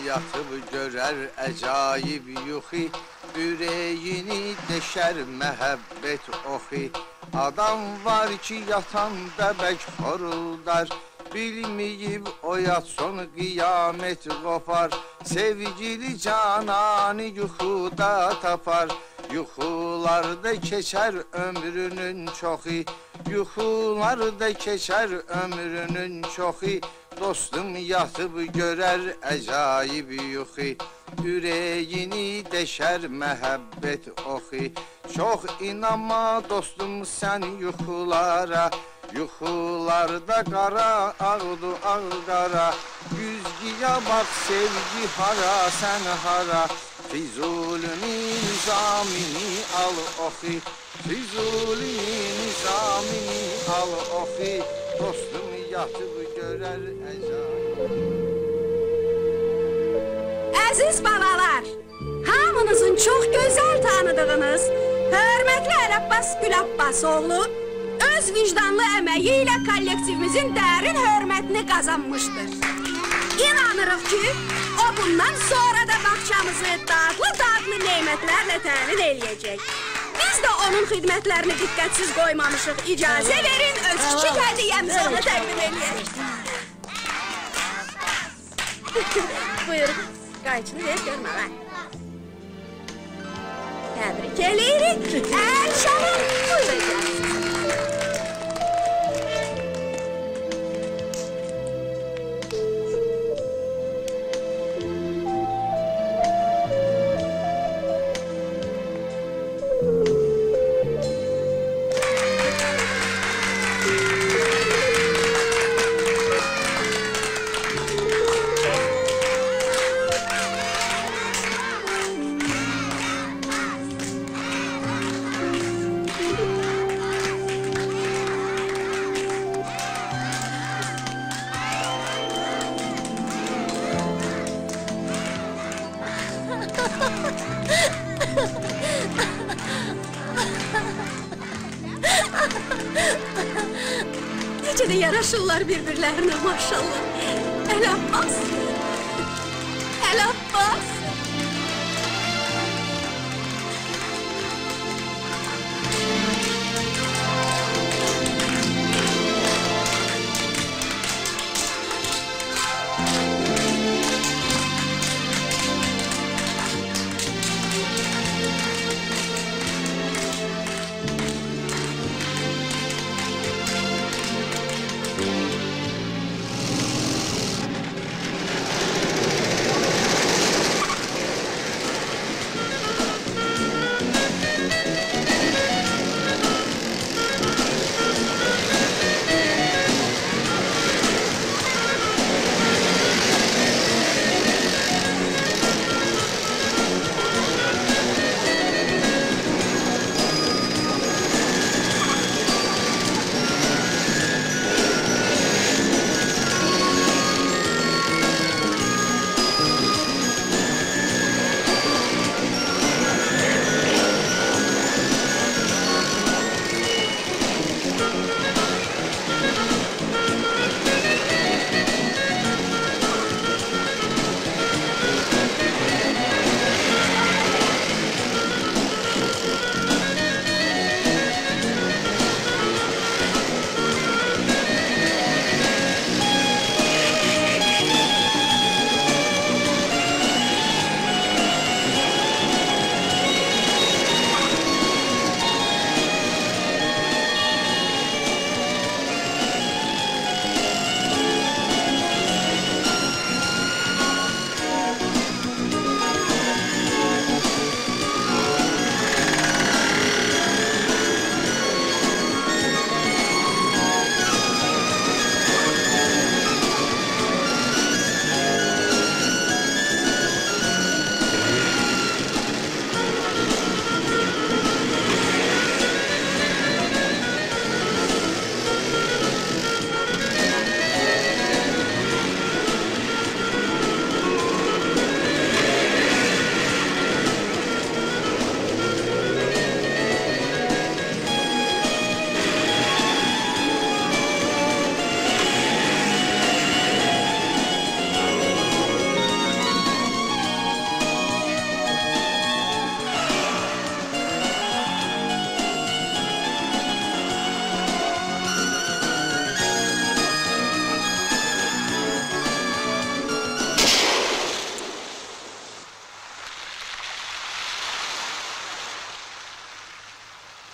yatıb görər əcayib yuxi, ürəyini deşər məhəbbət oxi. Adam var ki, yatan bəbək xoruldar, bilməyib oyatson qiyamət qopar. Sevgili cananı yuxuda tapar, yuxularda keçər ömrünün çoxu, yuxularda keçər ömrünün çoxu. Dostum yatıb görər əcayib yuxu, ürəyini deşər məhəbbət oxu. Çox inanma dostum sən yuxulara, yuxularda qara ağdı ağ-qara. Güzgiyə bax sevgi hara, sən hara. Füzulini nizamini al oxu, Füzulini nizamini al oxu. Dostum yatıb görər əcayib. Əziz balalar, hamınızın çox gözəl tanıdığınız hörmətli Əlabbas Gülabbasoğlu öz vicdanlı əməyi ilə kollektivimizin dərin hörmətini qazanmışdır. İnanırıq ki, o bundan sonra da bağçamızı dadlı neymətlərlə təmin eləyəcək. Biz də onun xidmətlərini diqqətsiz qoymamışıq. İcazə verin, öz kiçik hədiyyəmizi ona təqdim eləyək. Buyurun, qayçını ver görmə mən. Təbrik eləyirik, əl şalın buyuracaq. Necə də yaraşırlar bir-birlərinə maşallah. Əlabbas, Əlabbas.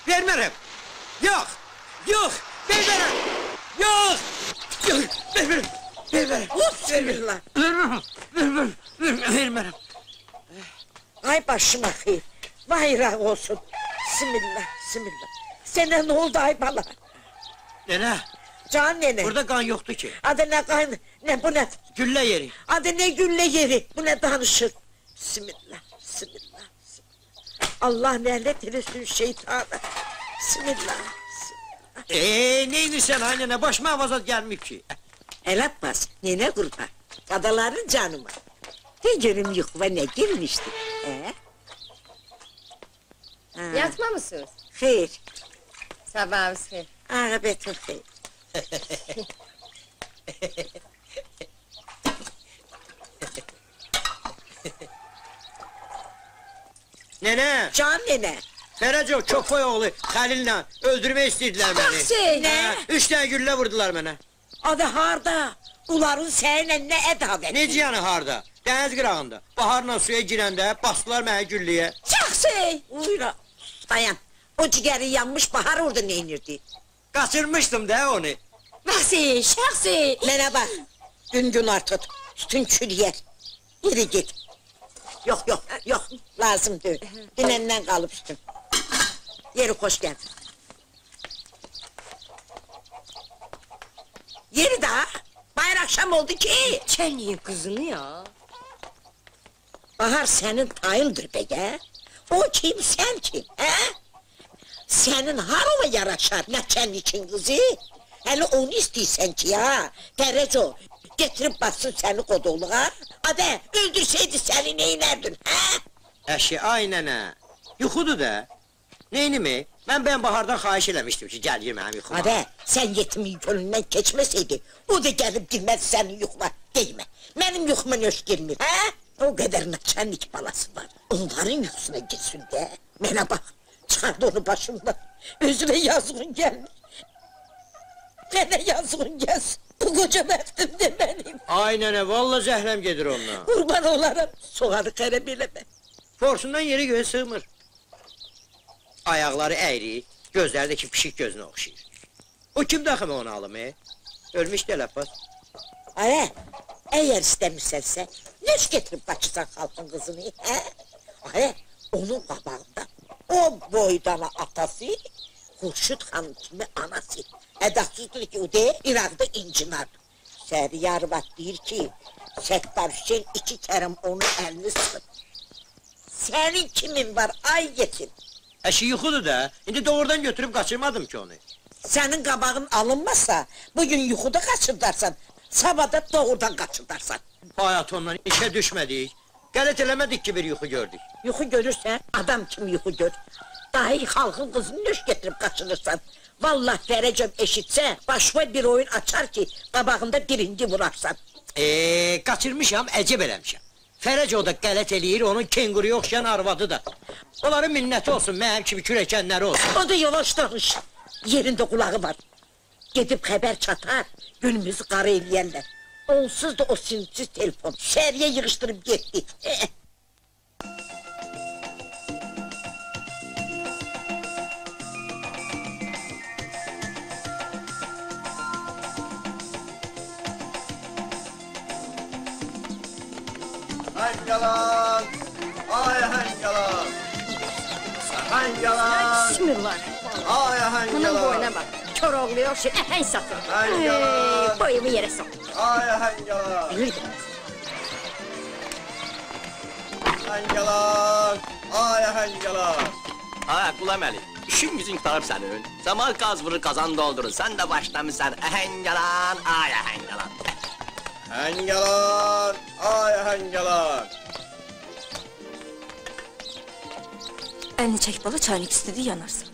Vermərəm. Yox, yox, vermərəm. Yox, yox, vermərəm. Vermərəm. Bismillah. Vermərəm. Ay başıma xeyir. Bayraq olsun. Bismillah, bismillah. Sənə nə oldu ay bala? Nənə, Can nene. burada qan yoxdur ki. Adı ne kan, ne bu ne? Güllə yeri. Adı ne gülle yeri, bu ne danışır? Bismillah, bismillah, bismillah. Allah lanet eylesin şeytanı. Bismillah, bismillah. Neynirsən ay nənə, başıma avazat gəlməyib ki. El atmaz, nene kurban. Kadaların canıma. De görüm yuxuva ne girmişti? Yatma mısınız? Xeyr, Sabahınız xeyir. ağabetin xeyr. Nənə, Can nene. Fərəcov Çoxboy oğlu Xəlillə öldürmək istəyirdilər məni. Şey, ne? 3 dənə güllə vurdular mənə. Adı harda? Uların seninle ne edaveti? Necə yəni harda? Dəniz qırağında. Baharla suya girəndə basdılar mənə gülləyə. Çok şey. Uyra. Dayan. O ciğeri yanmış bahar orada ne inirdi? Qaçırmışdım da onu. Vasi, şahsi. Bana bak. Gün artık. Üstün çürüyer. Yürü git. Yok yok yok. Lazım değil. Dinenden kalıp üstün. Yeri hoş geldin. Yeri daha. Bayır akşam oldu ki. Çelliyin kızını ya. Bahar senin tayındır be ya. O kim sen kim he? Senin harama yaraşar neçen için kızı? Hele onu istiyorsan ki ya. Terezo getirip bassın seni kodoluğa. Hadi öldürseydi seni neylerdin he? Əşi, ay nənə. Yuxudur da. Neynimi? Mən bahardan xahiş eləmişdim ki, gəl gir mənim yuxuma. Hadi sen yetimin gönlünden geçmeseydi o da gelip girmez senin yuxuna değme. Benim yuxuma hoş girmiyor he? O kadar naçenlik balası var. Onların yuxusuna gitsin de. Bana bak. Çıkardı onu başımdan. Özüne yazığın gelmiş. Bana yazığın gelsin. Bu koca meftimde benim. Ay nənə, valla zəhləm gedir ondan. Kurban olarım. Soğanı kere bileme. Forsundan yeri göğe sığmır. Ayaqları əyri, gözlərdəki pişik gözünə oxşayır. O kim daxımı onu alım, Ölmüş də Ləbbas. Ay, eğer istemişsense, ne getirip kaçırsan halkın kızını, he? Ay, onun kabağında, o boydana atası, Hurşit Hanım kimi anası. Edasızdır ki o de, İraqda incinar. Səhri arvad deyir ki, Səttar Hüseyin 2 kərəm onun əlini sıxır. Senin kimin var, ay yetim? Əşi yuxudur da, indi doğrudan götürüb qaçırmadım ki onu. Senin kabağın alınmazsa, bugün yuxuda kaçırdarsan, sabahda doğrudan kaçırdarsan. Hayat ondan işe düşmədik. Qələt eləmədik ki bir yuxu gördük. Yuxu görürsən, adam kim yuxu gör? Dahi halkın kızını nöş getirip kaçırırsan. Vallahi Fərəcəm eşitsə, başva bir oyun açar ki, qabağında birinci vurarsan. Qaçırmışam, əcəb eləmişəm. Fərəcov da qələt eləyir, onun kenguruya oxşayan arvadı da. Onların minnəti olsun, mənim kimi kürəkənləri olsun. O da yavaş danış. Yerinde kulağı var. Gidip haber çatar, günümüzü kara eləyərlər. Onsuz da o sinsiz telefon, şəhriyə yığıştırıp gitti. Hangalan, ay hangalan. Hangalan, Bismillah. ay Bunun hangalan. boyuna bak. Kör oğlu yok şey, ehen satır. Hangalan, Boyumu yere sok. ay hangalan. Bilir de. Hangalan, ay hangalan. Ha, Qulam Əli, işin gücün qutarıb sənin. Zaman qaz vurur, qazan doldurur. Sən də başlamısan, əhəngalan, ay əhəngalan. Hangalan, ay hangalan. Elini çek bala, çaynik istedi yanarsın.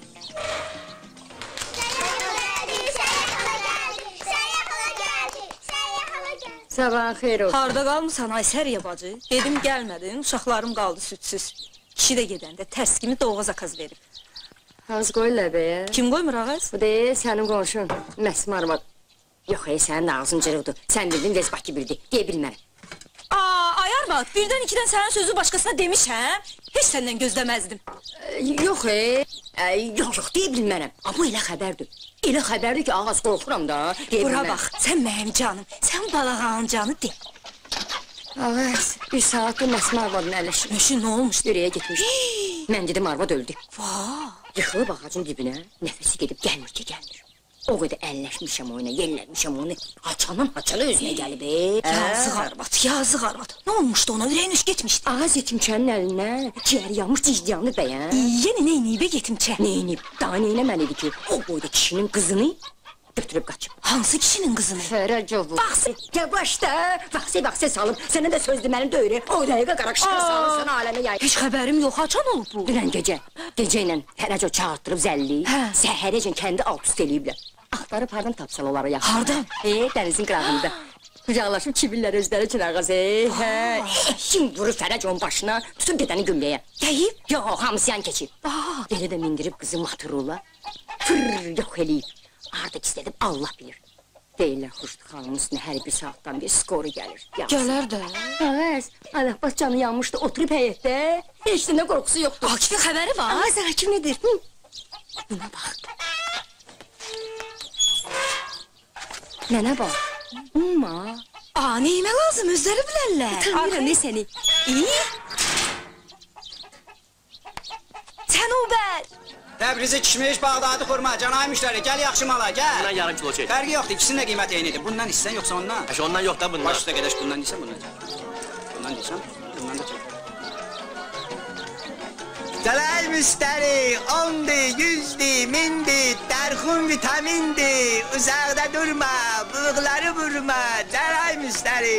Sabahın xeyir olsun. Harda qalmısan Aysəriyə bacı? Dedim gəlmədin, uşaqlarım qaldı südsüz. Kişi də gedəndə tərs kimi doğğa zakaz verib. Az qoyurlar be ya. Kim qoymur ağız? Bu da sənin qonşun, Məsum arvad. Yox, sənin ağzın cırıqdır. Sən dedin, Rezbaki bildi, deyə bilmərəm. Aa, ayar Arvad, birdən ikidən sənin sözü başqasına demişəm. Heç səndən gözləməzdim. Yox, yox, deyə bilmərəm. Amma elə xəbərdir. Elə xəbərdir ki, ağaz qorxuram da. Bura bax, sən mənim canım, sən balağanın canı de. Ağaz, bir saatdır Məsmə arvadın əlləşir. Nöşün, nə olmuş? Dörəyə getmiş. Mən dedim, arvad öldü. Vaa! Yıxılıb ağacın dibinə, nəfəsi gedib gəlmir ki, gəlmir. O qədər əlləşmişəm oyuna, yelləmişəm onu. Haçanın özünə gəlib, Yazıq Arvad, yazıq Arvad. Nə olmuşdu ona, ürəyin üç getmişdi. Ağaz yetimçənin əlinə, ciyəri yanmış cicdiyanı bəyən. Yenə neyniyib yetimçə? Neynib, daha neynəməlidir ki, o boyda kişinin qızını götürüb qaçıb. Hansı kişinin qızını? Fərəcovu. Yavaşda, vaxsə salıb, sənə də söz deməni döyürü. O dəqiqə qaraqışqa salıb, sənə aləmə yayır. Heç xəbərim yox, haçan olub bu? Dünən gecə ilə Fərəco çağırtdırıb zəlli, səhərəcən kəndi alt-üst eləyiblər. Axtarıb hardan tapsal onları yaxşı? Hardan? Dənizin qırağında. Kucaqlaşıb kibirlər özləri üçün ağaz, Şimdi vurur Fərəconun başına, tutub gedəni gümləyə. Deyib? Yox, hamısıyan keçib. Elə də mindirib qızı Maturola, yox eləyib. Harada gizlədib Allah bilir. Deyirlər, Xuşdu xanımın üstünə hər bir saatdan bir skoru gəlir. Gələr də. Ağaz, Alabbas canı yanmışdı, oturub həyətdə. Heç də nə qorxusu yoxdur. Akifin xəbəri var. Ağaz, Akif nedir? Buna bax. Nənə bax. Umma. Neymə lazım, özləri bilərlər. Tanıyıram, ne səni? İyi. Sənubər. Təbrizi kişmiş, Bağdadı xurma, canay müştəri, gəl yaxşı mala, gəl. Bundan yarım kilo çək. Fərqi yoxdur, ikisinin də qiyməti eynidir. Bundan istsən yoxsa ondan? Əşi ondan yox da bundan. Baş üstə qədəş bundan deyirsən, bundan çək. Bundan deyirsən, bundan da çək. Gələk müştəri, 10'di, 100'di, 1000'di, dərxun vitamindi. Uzaqda durma, bığları vurma, gələk müştəri.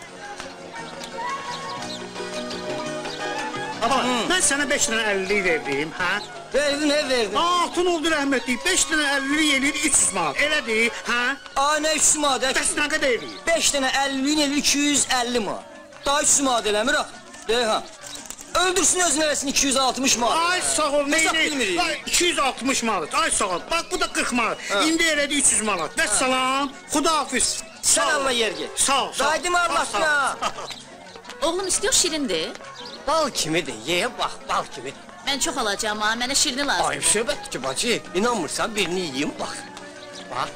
Baba, mən sənə 5 dənə 50'lik verdim, hə? Verdin, verdin. Altın oldu rəhmətlik, 5 dənə 50'lik eləyir 300 manat, elədir, hə? Nə 300 manat? Bəs nə qədər eləyir? 5 dənə 50'nin evi 250 manat. Daha 300 manat eləmir, deyək ha. Öldürsün özün eləsin 260 manat. Ay sağ ol, Hesab neyini? bilmirik. Ay 260 manat, ay sağ ol. Bax bu da 40 manat, indi elədi 300 manat. Vəssalam, xudahafiz. Sən Allah yer get. Sağ ol, sağ ol. Qaydım Allah'ına. Oğlum istiyor şirindir. Bal kimidir, yeyə bax, bal kimi. Ben çok alacağım ha, mənə şirini lazım. Ayıp söhbət ki bacı, inanmırsan birini yiyeyim bax. Bax.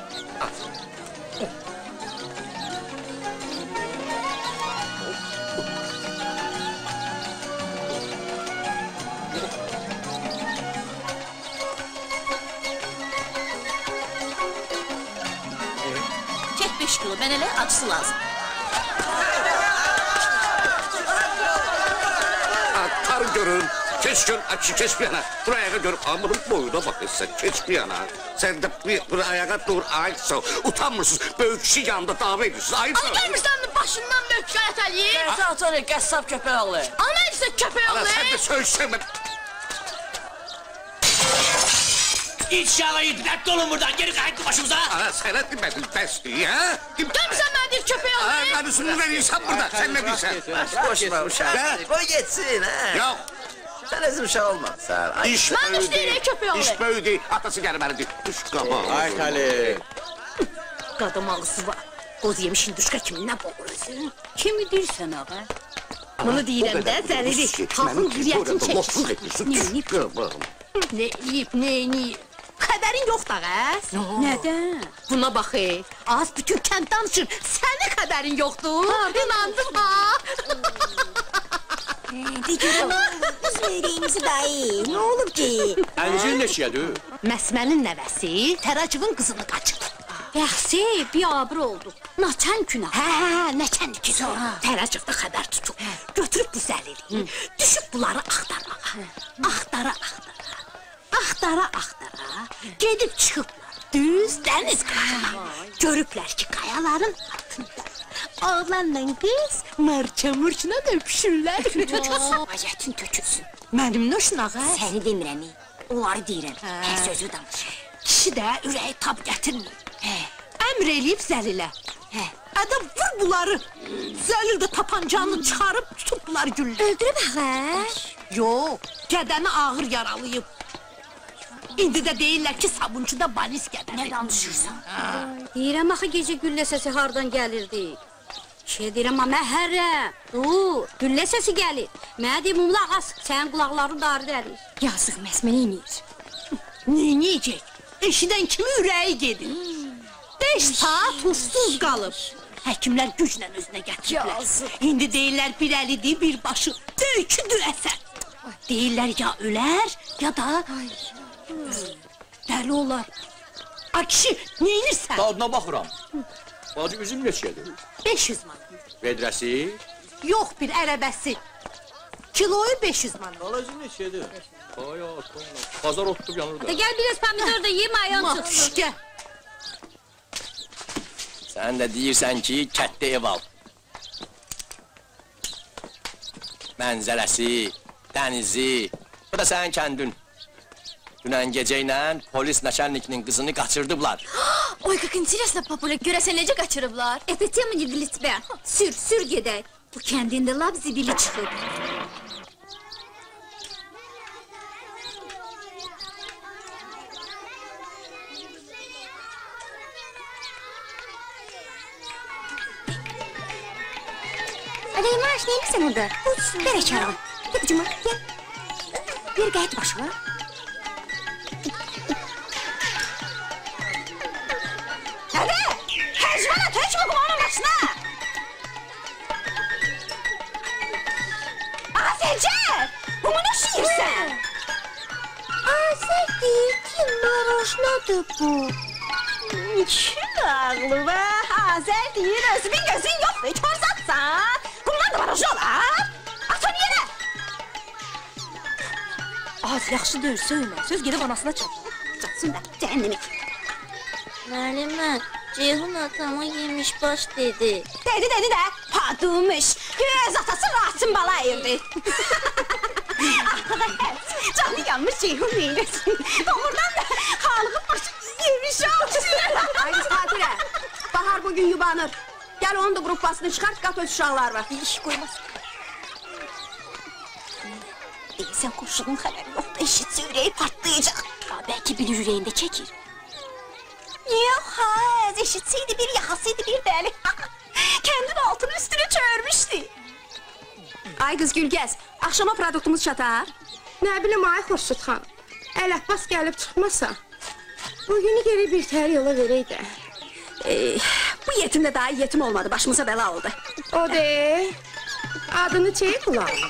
Çek 5 kilo, ben elə acısı lazım. Tar görün, keç gör, açı keç bir yana. Dur ayağa gör, amırın boyuna bak sen, keç bir yana. Sen de bir ayağa dur, ayıpsa, utanmırsınız, böyük kişi yanında dava ediyorsunuz, ayıpsa. Ay gelmişsən başından böyük şikayət eləyir. Qəsə açar, qəssab köpək oğlu. Ana isə köpək Ana oğlu. sen de söylesene. İnşallah yediler dolun buradan, geri kayıttı başımıza. Ana sana demedim besliği, ha? Görmüsən mən deyir köpək oğlu. Ay, karısını verirsen burada, sen ne diyorsun? Boş ver uşaq. Qoy getsin, hə. Yok, Sən özün uşaq olmadın. iş Ben istəyirəm köpək oğlu. iş böyüdü, atası gelmelidir. Düş kama. Ay Xəlil. Qadam ağzı var. Qoz yemişin düşqa kiminlə boğulursun? Kimi deyirsən ağa? Bunu deyirəm də, Fəridi. Xalqın qüriyyətini çəkir. Ne yiyib, ne yiyib? Xəbərin yoxdur ağaz. Nədən? Buna bax, Az bütün kənd danışır. Sənin xəbərin yoxdur. İnandım ha. De görüm, biz vereyimizi dayı, ne olub ki? Əncil neçiyədir? Məsmənin nəvəsi Tərəcivin qızını qaçırdı. Bəxsi, biabır oldu. Naçən günah. Nəçən günah. Tərəcivdə xəbər tutub. Götürüb bu zəlili. Düşüb bunları axtara. Axtara. Gedib çıxıblar. Düz dəniz qırağına. Görüblər ki, qayaların altında. Oğlanla qız mırça-mırçına öpüşürlər. ayətin tökülsün. Mənim noşun ağa. Səni demirəm, onları deyirəm. Hər sözü danış. Kişi də ürəyi tab gətirmir. Əmr eləyib Zəlilə. Ədə vur bunları. Zəlil də tapancanı çıxarıb tutub bunları güllə. Öldürüb ağac. Yox, gədəni ağır yaralayıb. İndi də deyirlər ki, sabunçuda balis gədəni. Nə danışırsan? Deyirəm axı gecə güllə səsi hardan gəlirdi. Şey deyirəm, məhərrəm, dur, güllə səsi gəlir. Mənə deyim, mumla ağas, sənin qulaqların darı dərir. Yazıq məsmə neyniyir? Neyniyəcək? Eşidən kimi ürəyi gedir. 5 saat huşsuz qalıb. Həkimlər güclə özünə gətiriblər. İndi deyirlər bir əlidir, bir başı, döyküdür əsər. Deyirlər ya ölər, ya da... Dəli olar. Ay kişi, neynirsən? Dadına baxıram. Bacı üzüm neçədir? 500 man. Vedrəsi? Yox bir ərəbəsi. Kiloyu 500 man. Balacı neçədir? Ay atamla. Bazar otub yanır da. Gəl biraz pomidor da yiyim, ayağın çıxsın. Gəl. Sən də deyirsən ki, kətdə ev al. Mənzərəsi, dənizi, bu da sənin kəndin. Dünən gecə ilə polis nəşərlikinin qızını qaçırdıblar. Oy, как интересно, papuля, görəsən necə qaçırıblar? Это тема не для тебя. Sür gedək. Bu kəndində lap zibili çıxıb. Aleymaş, neynirsən orada? Ver açarım. Gel cuma, gel. Bir gayet başıma. Hadi, həcmana, tək mi qulağının başına? Azəcər, bunu ne şiirsən? Azər deyir ki, marojnadır bu. Kim ağlı be? Azər deyir, özümün gözün yoxdur, kör zatsan. Bundan da barajı olar. At onu yerə. Az yaxşı deyil, söyleme. Söz gedib anasına çatır. Catsın da, cəhənnəmi. Müəllimə, Ceyhun atama yemiş baş dedi. Dedi də, padılmış. Göz atası rahatsın balayırdı. Canı yanmış Ceyhun neylesin. Doğrudan da halığın başı yemiş olsun. Haydi Satirə, Bahar bugün yubanır. Gel onun da gruppasını çıkart, qat öz uşaqlar var. İş koymaz. Deyilsən kurşunun xəbəri yoxdur, eşitsə ürəyi partlayacaq. Ya, belki bir ürəyində çəkir. Yox, hayır, eşitseydi bir, yaxasıydı bir dəli. Kendin altını üstüne çörmüştü. Ay qız Gülgəz, axşama produktumuz çatar. Nə bilim, ay Xurşud xan. Əl-Abbas gəlib çıxmasa, bugünü geri bir tər yola verək də. Bu yetim de daha yetim olmadı, başımıza bəla oldu. O de, adını çeyi kulağım.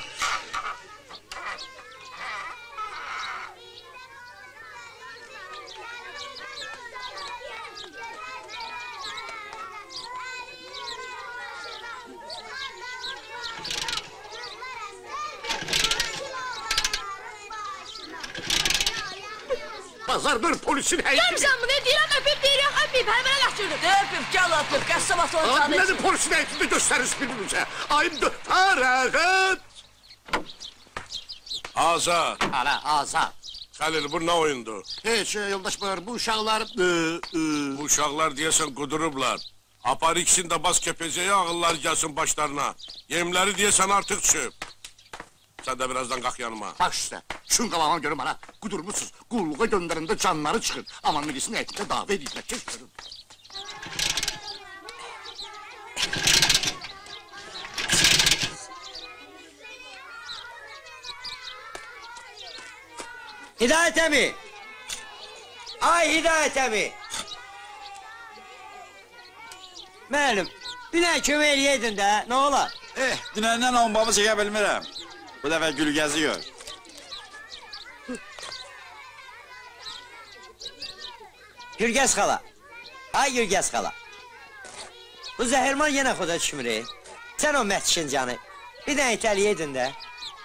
Bazardır polisin heyeti. Görmüsən bu ne deyirəm, öpüb deyirəm, öpüb, hər mənə qaçırdım. Öpüb, gəl öpüb, qəssab atı onu Abi nədir polisin heyetində göstəriz birinizə? Ayımdır, haraqat. Azad. Ana, Azad. Xəlil, bu nə oyundur? Heç, yoldaş buyur, bu uşaqlar... Bu uşaqlar deyəsən qudurublar. Apar ikisini də bas kepəcəyə ağıllar gəlsin başlarına. Yemləri deyəsən artıq düşüb. Sən də birazdan qalx yanıma. Baş üstə, şun qabağına görüm ana, qudurmuşsuz, qulluğa göndərində canları çıxır. Amma milisin heyetində dava edilmə, keş görün. Hidayət əmi! Ay Hidayət əmi! Müəllim, dünən kömək eləyəydin də, nə olar? Dünəndən onbamı çəkə bilmirəm. Bu dəfə Gülgəzi gör. Gülgəz xala, ay Gülgəz xala. Bu zəhərman yenə xoda düşmür. Sən o mətşin canı, bir dənə itəliyəydin də.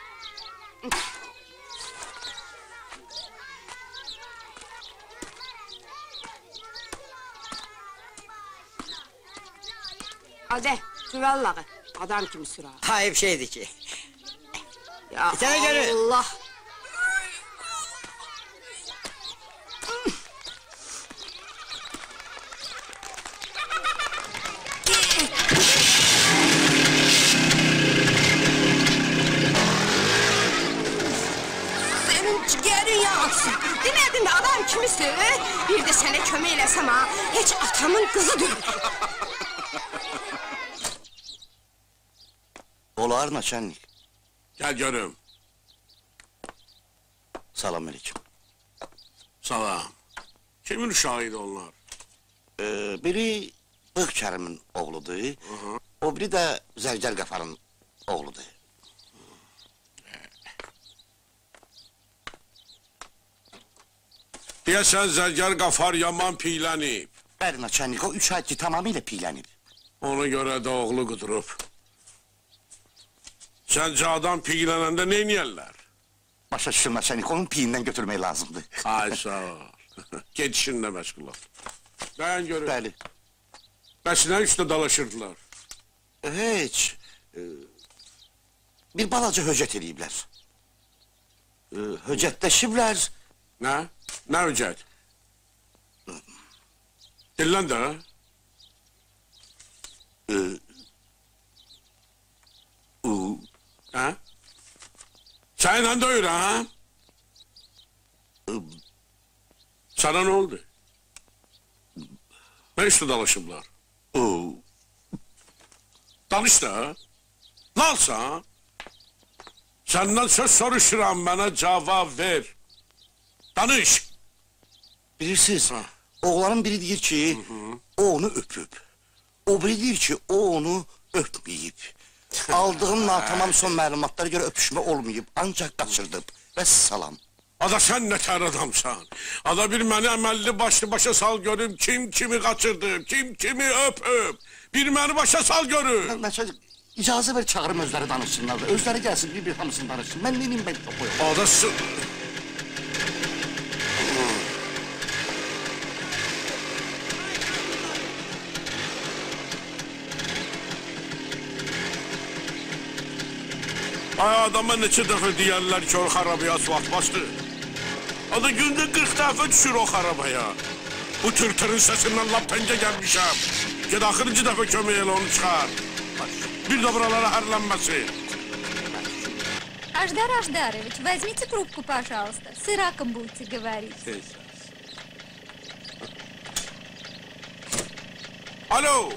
Hadi, süvallağı, adam kimi süra. Ayıp şeydi ki. Ya Bir tane görün. Allah! Senin ciğerin yansın. Demedin de adam kimisin? Bir de sana kömək eləsəm ha, heç atamın kızıdır. Olar naçenlik. Gel görüm. Salam aleyküm. Salam. Kimin uşağıydı onlar? Biri Bığ Kərimin oğludur. O biri də Zərgər Qəfarın oğludur. Deyəsən Zərgər Qafar yaman piylənib. Bəli naçenlik, o 3 ayki tamamilə piylənib. Ona görə də oğlu qudurub. Səncə adam piylənəndə neyniyərlər? Başa düşün naçenlik, onun piyindən götürmək lazımdır. Ay sağ ol. Get işinlə məşğul ol. Dayan görüm. Bəli. Bəs nə üstə dalaşırdılar? Heç. Bir balaca höcət eləyiblər. Höcətləşiblər. Nə? Nə höcət? Dillən də. Hə? Səninlə döyürəm, hə? Sana nə oldu? Nə üstə dalaşıblar? Danış da. Nalsan? Səndən söz soruşuram, mənə cavab ver. Danış. Bilirsiniz, oğlanın biri deyir ki, o onu öpüb. O biri deyir ki, o onu öpməyib. Aldığım natamam son məlumatlara görə öpüşmə olmayıb, ancaq qaçırdım. Və salam. Ada sən nə tər adamsan? Ada bir məni əməlli başlı başa sal görüm, kim kimi qaçırdı, kim kimi öpüb. Bir məni başa sal görüm. İcazə ver çağırım özləri danışsınlar. Özləri gəlsin, bir hamısını danışsın. Mən neyim ben toxuyum. Adası... Ay adama neçə dəfə deyərlər ki, o xarabaya asfalt bastı. Ada gündə 40 dəfə düşür o xarabaya. Bu tırtırın səsindən lap pəncə gəlmişəm. Ged axırıncı dəfə kömək elə onu çıxar. Bir də buralara hərlənməsi. Аждар Аждарович, возьмите трубку, пожалуйста. С Ираком будете говорить. Alo!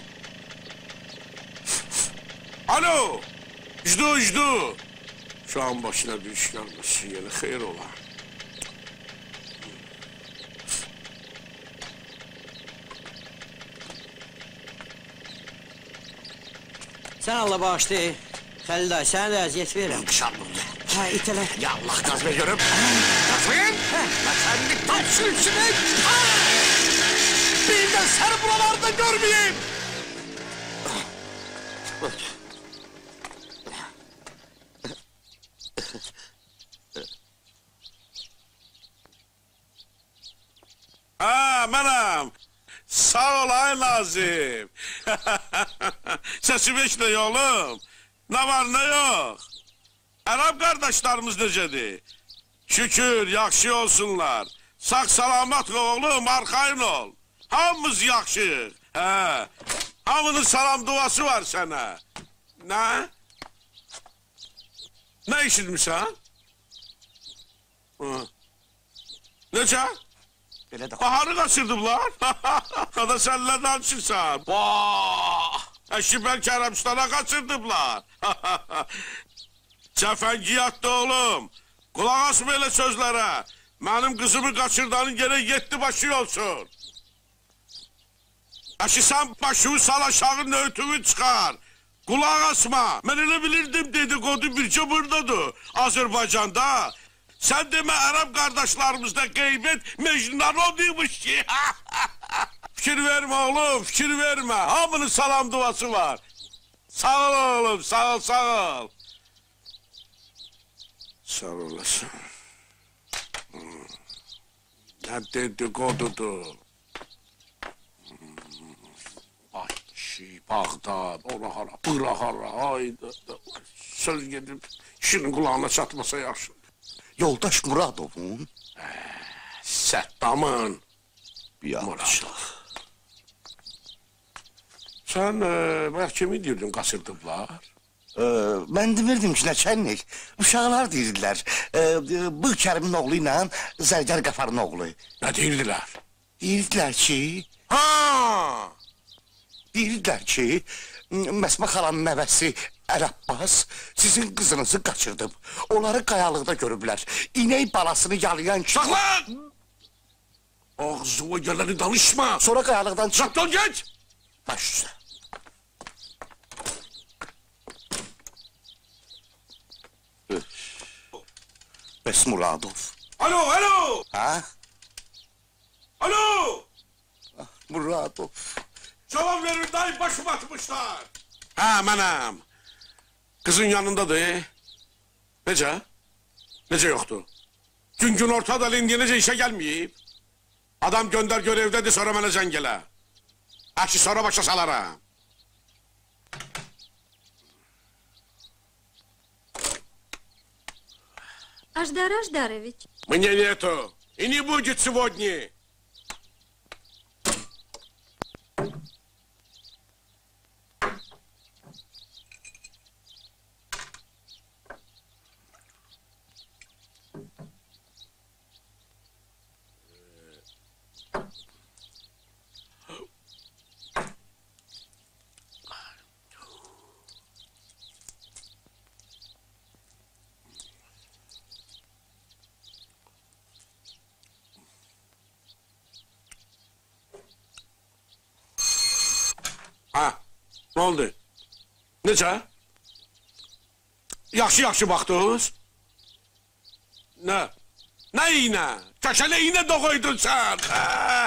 Alo! Jdu! Şu an başına bir iş gelmiş, yeni xeyir ola. Sən Allah bağışlı. Xəlil dayı, sənə də əziyyət verirəm. Qışardım. Hə, itələ. Ya Allah qaz ver görüm. Qaz ver. Sənlik tam sürüsünü. Bir də səni buralarda görməyeyim. Ha, mənəm. Sağ ol ay Nazim. Səsim heç nə oğlum. Nə var, nə yox? Ərəb qardaşlarımız necədir? Şükür, yaxşı olsunlar. Sağ salamat oğlum, arxayın ol. Hamımız yaxşıyıq. Hə. Hamının salam duası var sənə. Nə? Nə işitmişsən? Necə? Baharı qaçırdıblar. Ada sən nə danışırsan? Vah! Əşibər Kərəmistana qaçırdıblar. Cəfəngiyyatda oğlum. Qulaq asma elə sözlərə. Mənim qızımı qaçırdanın gerək 7 başı olsun. Əşi sən başımı sal aşağı nöğütümü çıxar. Qulaq asma. Mən elə bilirdim dedikodu bircə buradadır. Azərbaycanda. Sən demə Ərəb qardaşlarımızda qeybət Mecnunadıymış ki. Fikir vermə oğlum, fikir vermə. Hamının salam duası var. Sağ ol oğlum, sağ ol, sağ ol. Sağ olasın. Nə dedikodudur. Bakı, Bağdad, ora hara, bura hara, hayda. Söz gedib, işinin kulağına çatmasa yaxşı. Yoldaş Muradovun. Səddamın. Muradov. Sən məhkəmi deyirdin, qaçırdıblar. Mən demirdim ki, nəçənlik. Uşaqlar deyirdilər. Bığ Kərimin oğlu ilə Zərgər Qəfarın oğlu. Nə deyirdilər? Deyirdilər ki... Ha! Deyirdilər ki, Məsmə xalanın nəvəsi Əl Abbas sizin qızınızı qaçırdım. Onları qayalıqda görüblər. İnək balasını yalayan ki... Saxlan! Ağzıma gələni danışma! Sonra qayalıqdan çıx... Çapdol geç! Baş üstə. Bəs Muradov? Alo, alo! Ha? Alo! Muradov. Cavab verin dayı, başım atmışlar. Ha, mənəm. Kızın yanındadır. Necə? Necə yoxdur? Gün ortada indiyə necə işə gəlməyib? Adam göndər görevdədir, sonra mənə zəng elə. Əki sonra başa salaram. Аждар Аждарович. Мне нету. И не будет сегодня. Ha, ne oldu? Necə? Yaxşı baxdınız? Nə? Nə iynə? Kəşələ iynə doğuydun sən? Ha?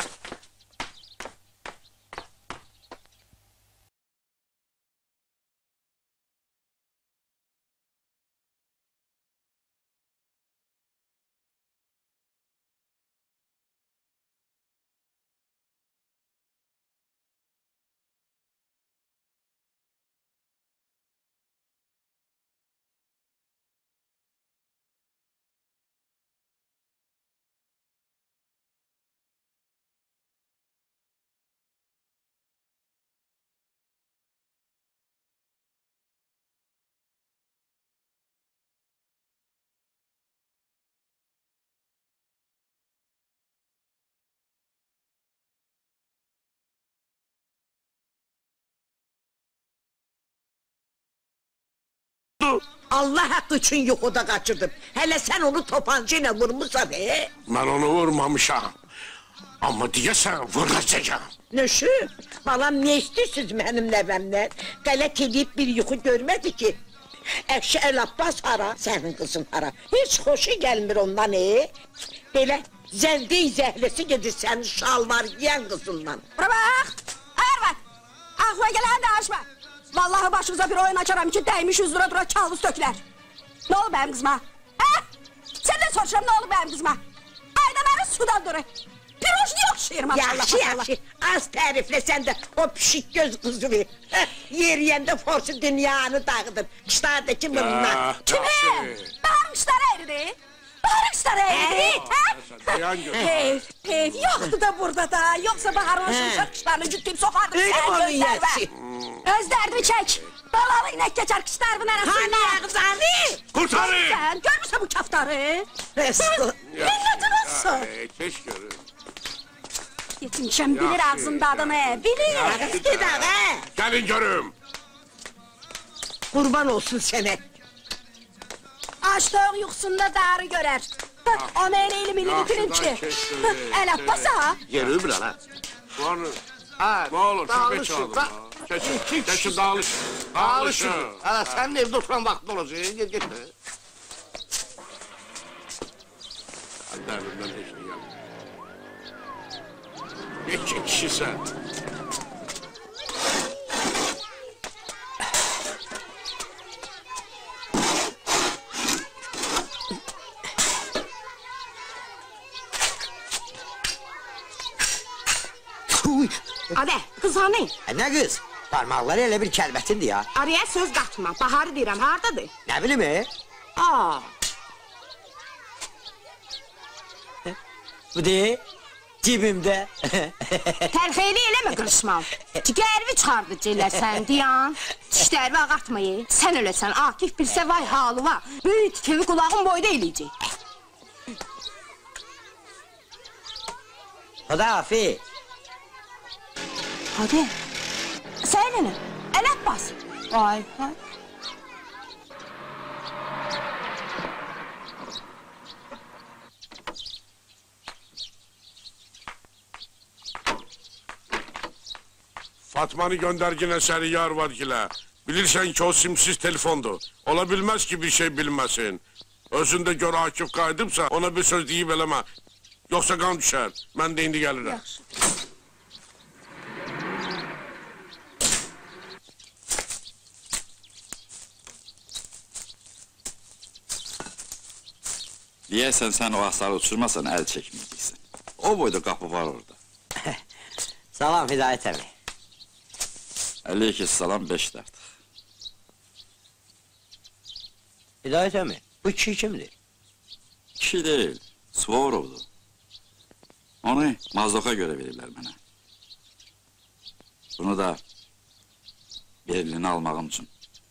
Allah haqqı üçün yuxuda qaçırdım. Hələ sən onu topancı ilə vurmuşsan, Mən onu vurmamışam. Amma deyəsən vuracağam. Nöşü, balam ne istiyorsunuz mənim nəvəmdən? Qələt edib bir yuxu görmədi ki. Əşi Əl Abbas hara, sənin qızın hara. Heç xoşu gəlmir ondan, Belə zəndi zəhləsi gedir sənin şalvar yiyən qızından. Bura bax, Arvad, ağla gələn danışma. Vallahi başınıza bir oyun açaram ki, dəymiş üzdura dura kağız tökülər. Ne olub benim kızıma? Ha? Senden soruşuram, ne olub benim kızıma? Ayda beni sudan durur. Pirojni okşayır maşallah. Yaxşı, az tərifləsən də o pişik göz qızını. Yeriyəndə forsu dünyanı dağıdır. Qışlardakı bunlar. Kime? Bağır qışları eridi. Bağır qışları eridi. Dayan gör. Heyf, yoktu da burada da. Yoksa Bahar'ın şımşak qışlarını cüttüyüp sokardım. Öyle Sen onun gözlerime. yersi. Özlerimi çek. Balalı inek geçer kışlarımın arasında. Hani ağzını? Kurtarın. Sen görmüşsün bu kaftarı. Milletin olsun. Keş görün. Yetimşen bilir ağzında adını. Bilir. Gider, Gelin görüm. Kurban olsun sene. Açlığın yuxusunda darı görer. O meyneyle milletinim ki. El Abbas ha. Yeri bir ala. Ne olur çok geç oldu. Geçin dağılışın. Dağılışın. Senin evde oturan vaktin olacak. Git. Hadi elimden hiç değil. İki kişi sen. Adə, qız hanı? Ne kız? Parmakları elə bir kəlbətindir ya. Araya söz qatma, Baharı deyirəm, hardadır? Ne bileyim Aa, Bu de cibimde. tərxeyli eləmə qırışmal. Cigərvi çıxardıcı eləsən, diyan. Dişlərvi ağartmayı. Sən öləsən, Akif bilsə vay halı var. Böyük tikevi qulağın boyda eləyəcək. Hadi Afi. Hadi. Sən nə? Əl Abbas. Ay, hay. Fatmanı göndergine seni yar var gile. Bilirsen ki o simsiz telefondu. Ola bilmez ki bir şey bilmesin. Özünde göre Akif kaydıpsa ona bir söz deyip eleme. Yoksa kan düşer. Ben de indi gelirim. Yaxşı. Deyəsən sən o hasarı uçurmasan əl çəkməyəcəksən. O boyda qapı var orada. Salam Hidayət əmi. Aleyküssalam 5 artıq. Hidayət əmi, bu kişi kimdir? Kişi deyil, Svorovdur. Onu Mazdoka görə verirlər mənə. Bunu da Berlin'i almağım üçün.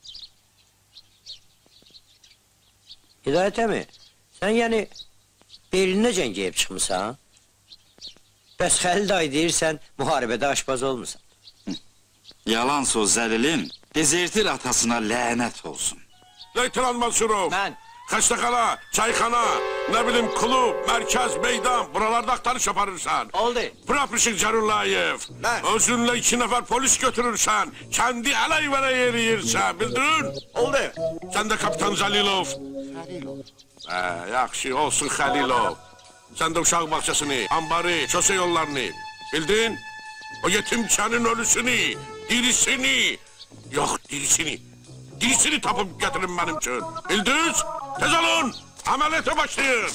Hidayət əmi, sən yəni Berlinə cəngəyib çıxmısan? Bəs Xəlil dayı deyirsən, müharibədə aşpaz olmuşsan. Yalan söz Zəlilin, dezertir atasına lənət olsun. Leytenant Mansurov. Mən. Xəstəxana, çayxana, nə bilim klub, mərkəz, meydan, buralarda axtarış yaparırsan. Oldu. Praporsik Cərullayev. Mən. Özünlə 2 nəfər polis götürürsən, kendi əleyvərə yeriyirsən, bildin? Oldu. Sən də kapitan Zəlilov. Xəlilov. Yaxşı, olsun Xəlilov. Sən də uşaq bağçasını, ambarı, şose yollarını, bildin? O yetimçənin ölüsünü, dirisini, yox dirisini. Dirisini tapıp getirin benim için. Bildiniz? Tez olun. Ameliyata başlayın.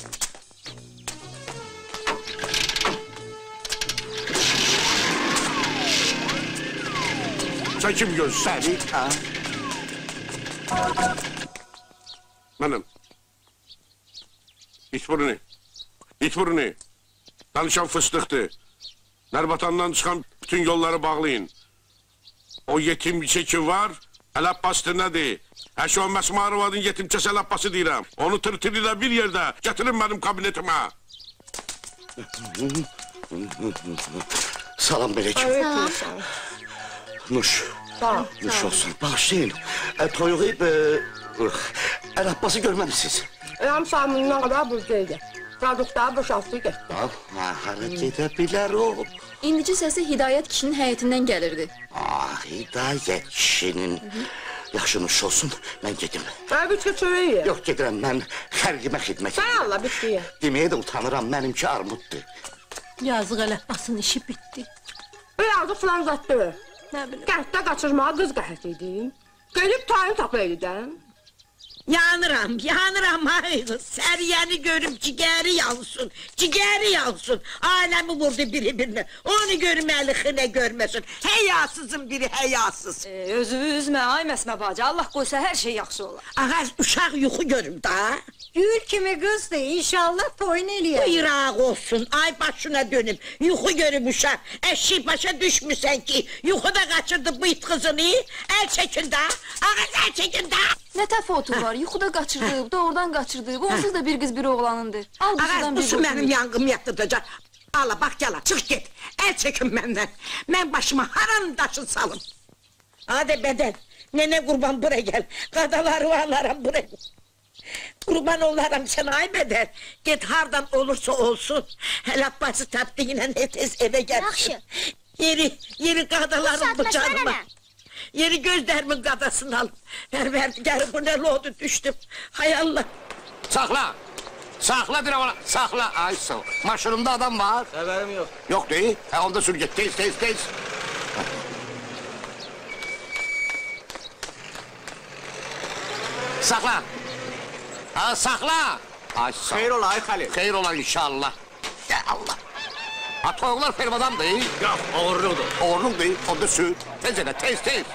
Sen kim gözsün? Səni, ha? Benim. İç burunu. İç burunu. Danışan fıstıktı. Nerbatan'dan çıkan bütün yolları bağlayın. O yetimçe ki var, El Abbas'tır nedir? Şu an Məsmaruvadın yetimçesi El Abbas'ı deyirəm. Onu tırtırıyla bir yerde getirin benim kabinetime. Salam Beləcik. Salam. Nuş. Salam. Nuş olsun. Bağışlayın. Toyuğu El Abbas'ı görməmişsiniz. Yarım saatından kadar buradaydı. Traduqları boşaltdı getdi. Hara gedə bilər o? İndiki səsi Hidayət kişinin həyətindən gəlirdi. Hidayət kişinin. Yaxşı nuş olsun, mən gedim. Bütçe çörəyi. Yox, gedirəm, mən xərqimə xidmət edirəm. Say Allah, bitdi. Deməyə də utanıram, mənimki armuddur. Yazıq El Abbas'ın işi bitti. Birazcık falan zattı. Ne bileyim. Qəhətdə qaçırmağa qız qəhətiydim. Gelip tayin tapaydım. Yanıram ay kız. Seriyeni görüp ciğeri yansın. Ciğeri yansın. Alemi vurdu birbirine. Onu görmeli ne görmesin. Heyasızın biri heyasız. Özünü üzmə, ay Məsmə bacı. Allah qoysa hər şey yaxşı olar. Ağaz uşaq yuxu görüm da. Gül kimi kızdı, inşallah toyun eləyər. Buyuraq olsun, ay başına dönüm. Yuxu görüm uşaq. Eşi başa düşmüsən ki, yuxuda qaçırdı bu it kızını. El çekin da. Ağaz el çekin da. Nə təfavütü var? Yuxuda qaçırdı, doğrudan qaçırdı. Onsuz da bir qız bir oğlanındır. Al Ağaz bu su benim yangım yatıracaq. Ala bak gel, çık git. El çekin benden. Ben başıma haram taşı salım. Hadi beden. Nene kurban buraya gel. Kadaları varlarım buraya gel. Kurban olarım sana ay beden. Git hardan olursa olsun. El Abbas'ı taptığıyla tez eve gelsin. Yaxşı. Yeri kadalarım bu canıma. Yeri gözlerimin kadasını al. Verdigarı bu ne loğdu düştüm. Hay Allah. Saxla! Saxla bir ona, saxla! Ay sağ ol. Maşınımda adam var. Haberim yok. Yok değil. Onda sür git, tez. Saxla! Ha, saxla! Ay sağ ol. Xeyr ola ay Xəlil. Xeyr olar inşallah. Ya Allah! Ha, toyuqlar fermadan değil. Yox, oğurludur. Oğurluq değil, onda sür. Tez elə, tez.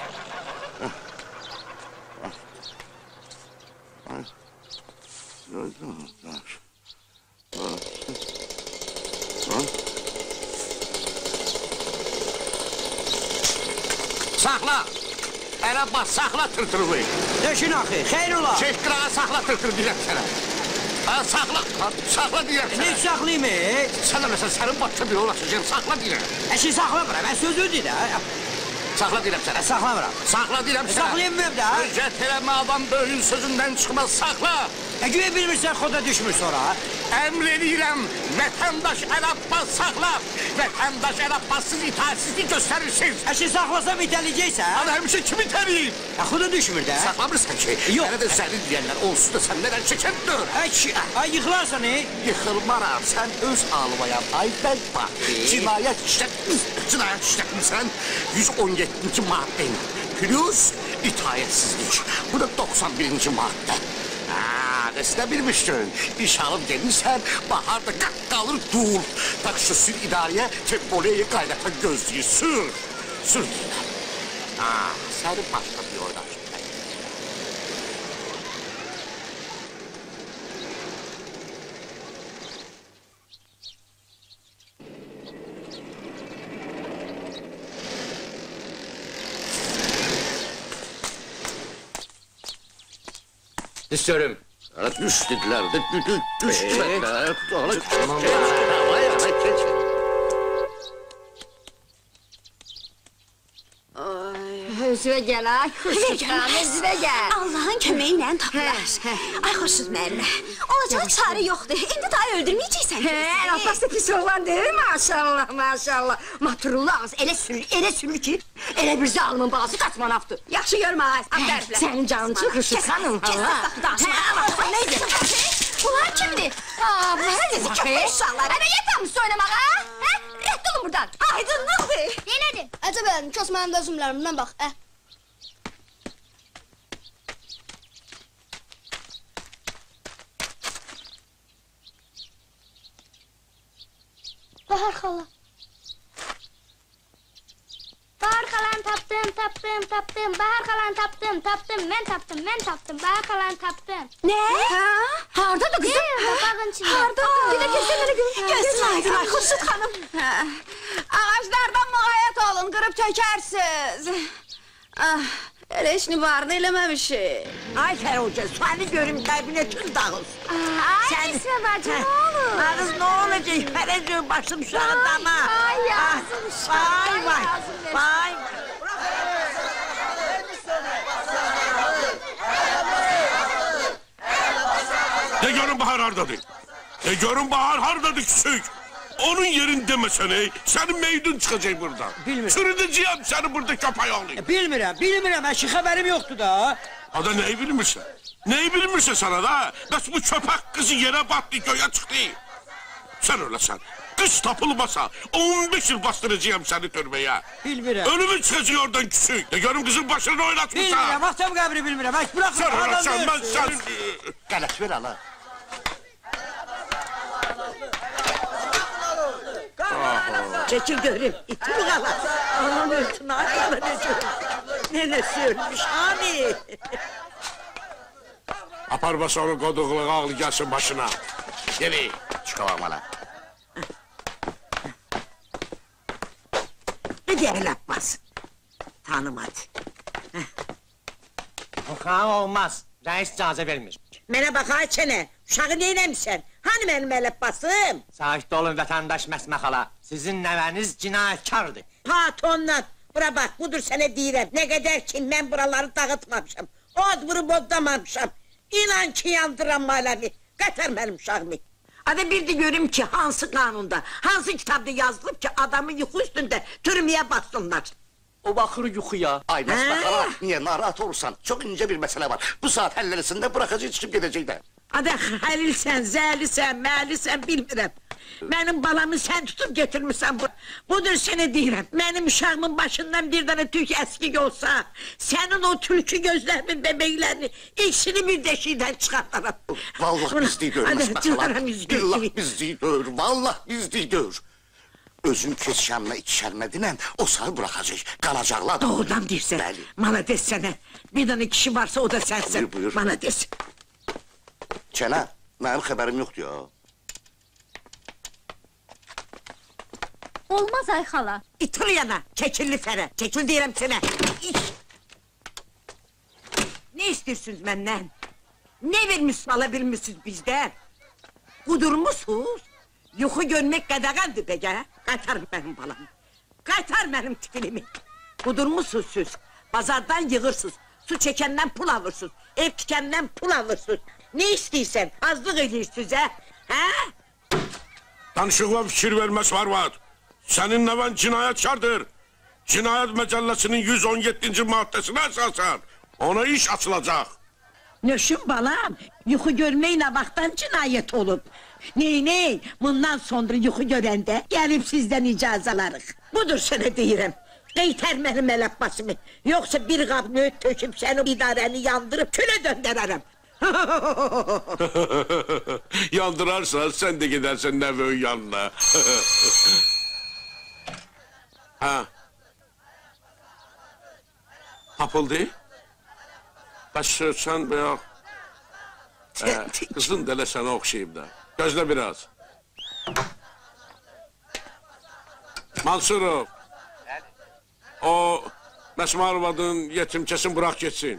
Saxla! El Abbas, saxla tırtırını. Döşün axı, xeyr ola. Çek qırağa, saxla tırtırı deyirəm sənə. Ha, saxla deyirəm sənə. Ne saxlayayım Sən də məsələn, sənin başqa biri olasın, saxla deyirəm. Eşi saxla bura, ben sözü dedi. Saxla deyirəm sənə. Saxlamıram. Saxla deyirəm sənə. Saxlayamıyorum da. Hüccət eləmə adam böyün sözündən çıxmaz, saxla. Güya bilmirsən xoda düşmür sonra. Əmr eləyirəm, vətəndaş Əl Abbas saxla. Vətəndaş Əl Abbassız itaatsizlik göstərirsiniz. Əşi saxlasam itələyəcəksən. Ana həmişə kim itələyir? Xoda düşmür də. Saxlamırsan ki. Yox. Mənə də zəlil deyənlər onsuz da sən nələr çəkəndir. Ay yıxılarsan, Yıxılmaram, sən öz almayam. Ay bəlbaq. Cinayət işlətmirsən. 117-ci maddə. Plus itayətsizlik. Bu da 91-ci maddə. Nesine bilmiştin? İş alıp gelirsen bahar da kalır dur. Tak şu sür idareye Tempole'yi kaynatan gözlüğü sür. Sür diyorlar. Seni başka bir oynar. İstiyorum. Düş dediler de düş dediler. Tamam. Özüve gel ay. Özüve gel. Allah'ın kömeğiyle tapılar. Ay Xurşud müəllimə, olacaq çare yoxdur. İndi daha öldürməyəcəksən. Əl Abbas'da pis oğlan değil maşallah maşallah. Maturullah ağız elə sürür ki, elə bir zalimin balası kaç manavdır. Yaxşı görmə ağız, abdərflə. Senin canın çıxırsın xanım. Kes saxlaqı danışma. Neydi? Bunlar kimdir? Bunlar dedi köpək uşaqlar. Hələ yetməmişsin oynamağa. Rədd olun buradan. Aydınlıqdır. Nelədir? Əcəb elədim, kəs mənim də üzümlərimdən bax. Bahar xala. Bahar xalanı tapdım. Bahar xalanı tapdım. Mən tapdım. Bahar xalanı tapdım. Ne? Hardadır kızım? Bağın içində. Hardadır? Bir de kesin beni görün. Gözün aydın ay Xurşud xanım. Ağaçlardan muğayət olun, qırıb tökərsiz. Elə işini varını eləməmişik. Ay Fəroca, səni görüm qəlbinə tül dağılsın. Ay Esra bacı, ne olur? Ağız ne olacak? Fərəcə başım şu adama. Ay yazım uşaq. Vay. De görün Bahar hardadır. De görün Bahar hardadır küçük. Onun yerini demesene, senin meydun çıkacak buradan. Bilmiyorum. Sürüdeceğim seni burada köpeği alayım. Bilmirəm, əşi xəbərim yoxdur da. Ada neyi bilmirsən? Neyi bilmirsən sana da? Bəs bu köpək kızı yere battı, göğe çıktı. Sen öylesən. Kız tapılmasa 15 yıl bastıracağım seni türbeye. Bilmirəm. Ölümün çıkacak oradan küçük. De görün kızın başını oynatmışsa. Bilmirəm, atam qəbri bilmirəm. Bırakın, Sen öylesən, ben senin... Qələt ver ala. Çekil görüm. İti mi kalan? Aman ölsün arkada ne görüm. Nenesi ölmüş hani. Apar basa onu koduğunu ağlı gelsin başına. Yeni. Çıkavam ala. Ne diye el Abbas? Tanımadı. Oxan olmaz. Reis icazə vermir. Mənə bax ay çənə. Uşağı neynəmişsən? Hani mənim el Abbasım? Sakit olun vətəndaş Məsmə xala. Sizin nəvəniz cinayətkardır. Patonla. Bura bax, budur sənə deyirəm. Ne kadar ki mən buraları dağıtmamışam. Od vurub odlamamışam. İnan ki yandıram maləmi. Qatar mənim uşağımı. Hadi bir de görüm ki hansı kanunda, hansı kitapta yazılıb ki adamı yuxu üstünde türmeye bassınlar. O bakır yuxuya. Ay Məsmə xala, niye narahat olursan? Çok ince bir mesele var. Bu saat ellerisinde bırakacak çıkıp gidecekler. Hadi halilsen, zəlisən, məlisən bilmirəm. Mənim balamı sen tutup getirmişsən bu. Budur seni deyirəm. Mənim uşağımın başından bir tane tük əskik olsa, senin o tülkü gözlerimin bebeklerini ikisini bir deşikten çıkartırım. Vallahi bizlidir Məsmə xala. Billah bizlidir, vallahi bizlidir. Özün keçşənmə içişərmədinən o sağı bırakacak, qalacaqlar. Doğrudan deyirsən, malades sənə. Bir tane kişi varsa o da sensin. Buyur. Malades. Çənə, mənim xəbərim yoxdur ya. Olmaz ay xala. İtir yana, çekilli fərə. Çekil deyirəm sənə. Ne istiyorsunuz məndən? Ne vermiş alabilmişsiniz bizden? Kudurmuşsunuz? Yuxu görmek qadağandır be ya. Qaytar benim balamı. Qaytar benim tipilimi. Kudurmuşsunuz siz. Bazardan yığırsınız. Su çekenden pul alırsınız. Ev tikenden pul alırsınız. Ne isteysen azlık edirsiniz ha? Danışıqla fikir verməz Farvad. Sənin nəvən cinayətkardır. Cinayət məcəlləsinin 117-ci maddəsinə əsasən ona iş açılacaq. Nöşüm balam, yuxu görməklə vaxtdan cinayət olub. Ney, bundan sonra yuxu görəndə gəlib sizdən icazalarıq. Budur sənə deyirəm. Qeytər mənim Əlabbasımı. Yoxsa bir qab nöğüt töküb səni idarəni yandırıb külə döndərərəm. Yandırarsan sən də gedərsən nəvənin yanına. Ha. Tapıldı? Bəs sən bayaq... Qızın da elə sənə oxşayıb da. Gözlə biraz. Mansurov. O, Məsmarvadın yetimçəsini bırak geçsin.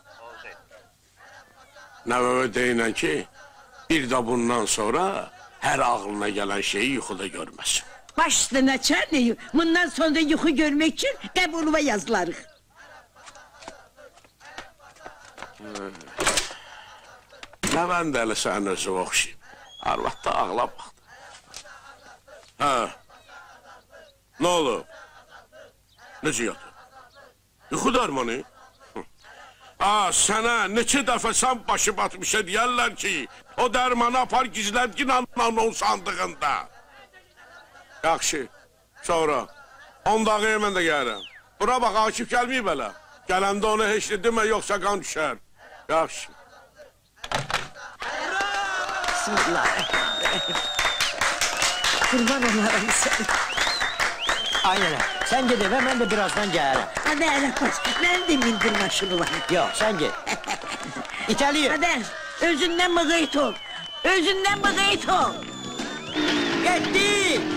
Nəvəvə deyinən ki, bir də bundan sonra hər ağlına gələn şeyi yuxuda görməsin. Baş üstünə çərnəyim. Bundan sonra yuxu görmək üçün qəbuluma yazılarıq. Nəvən də elə sənin özü oxşayıb. Arvad da ağla baxdı. Hə. Nə olub? Necə yatır? Yuxu dərmanı? Sənə neçə dəfə sən başı batmışa deyərlər ki, o dərmanı apar gizlədgin ananın sandığında. Yaxşı, sonra 10 daqiqaya mən də gəlirəm. Bura bax, Akif gəlməyib elə. Gələndə ona heç nə demə, yoxsa qan düşər. Yaxşı. Bismillahirrahmanirrahim. Kurban olarım səni. Aynen, sen git eve, ben de birazdan gelirim. Hadi Əlabbas, mən də mindir maşını var. Yok, sen git. İtaliyim. Hadi, özündən mıqayt ol. Özündən mıqayt ol. Gitti.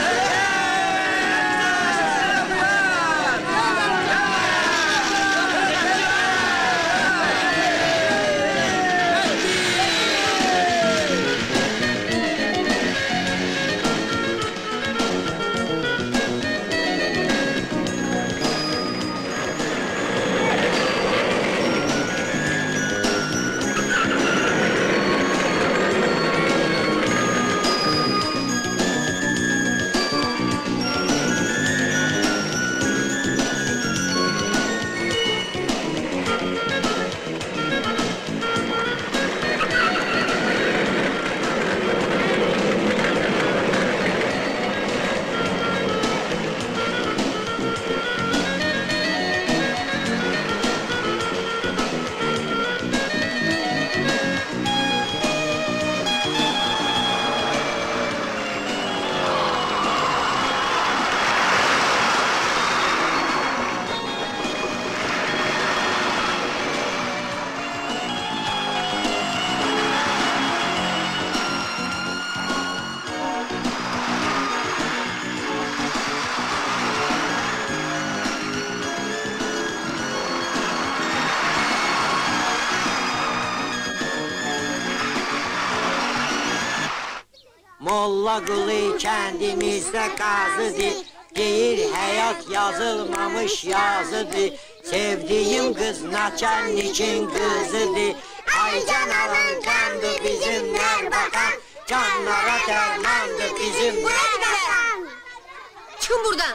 Molla Qulu kəndimizdə qazıdır, deyir həyat yazılmamış yazıdır. Sevdiyim qız naçalnikin qızıdır. Ay can alan qandı bizim Nərbakan, canlara dərmandı bizim Nərbakan. Çıkın buradan.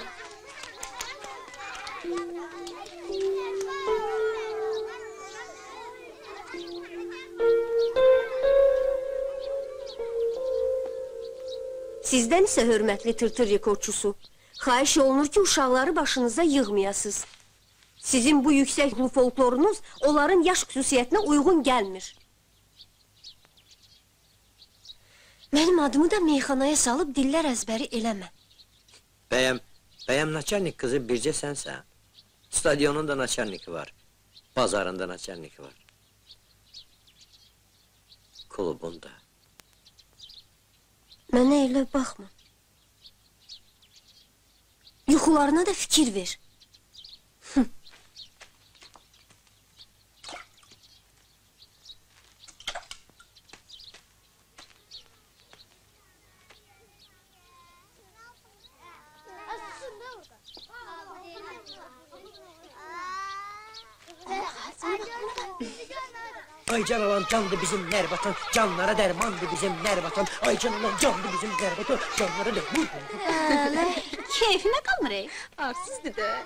Sizdən isə hörmətli tırtır rekordçusu, xahiş olunur ki, uşaqları başınıza yığmayasınız. Sizin bu yüksək folklorunuz onların yaş xüsusiyyətinə uyğun gəlmir. Mənim adımı da meyxanaya salıb dillər əzbəri eləmə. Bəyəm naçalnik qızı bircə sənsən. Stadionun da naçalniki var, bazarın da naçalniki var. Klubun da. Mənə elə baxma. Yuxularına da fikir ver. Aycan alan candı bizim Nerbatan, canlara dermandı bizim Nerbatan. Aycan alan candı bizim Nerbatan, canlara derman. Keyfine kalmır ey. Arsızdı da.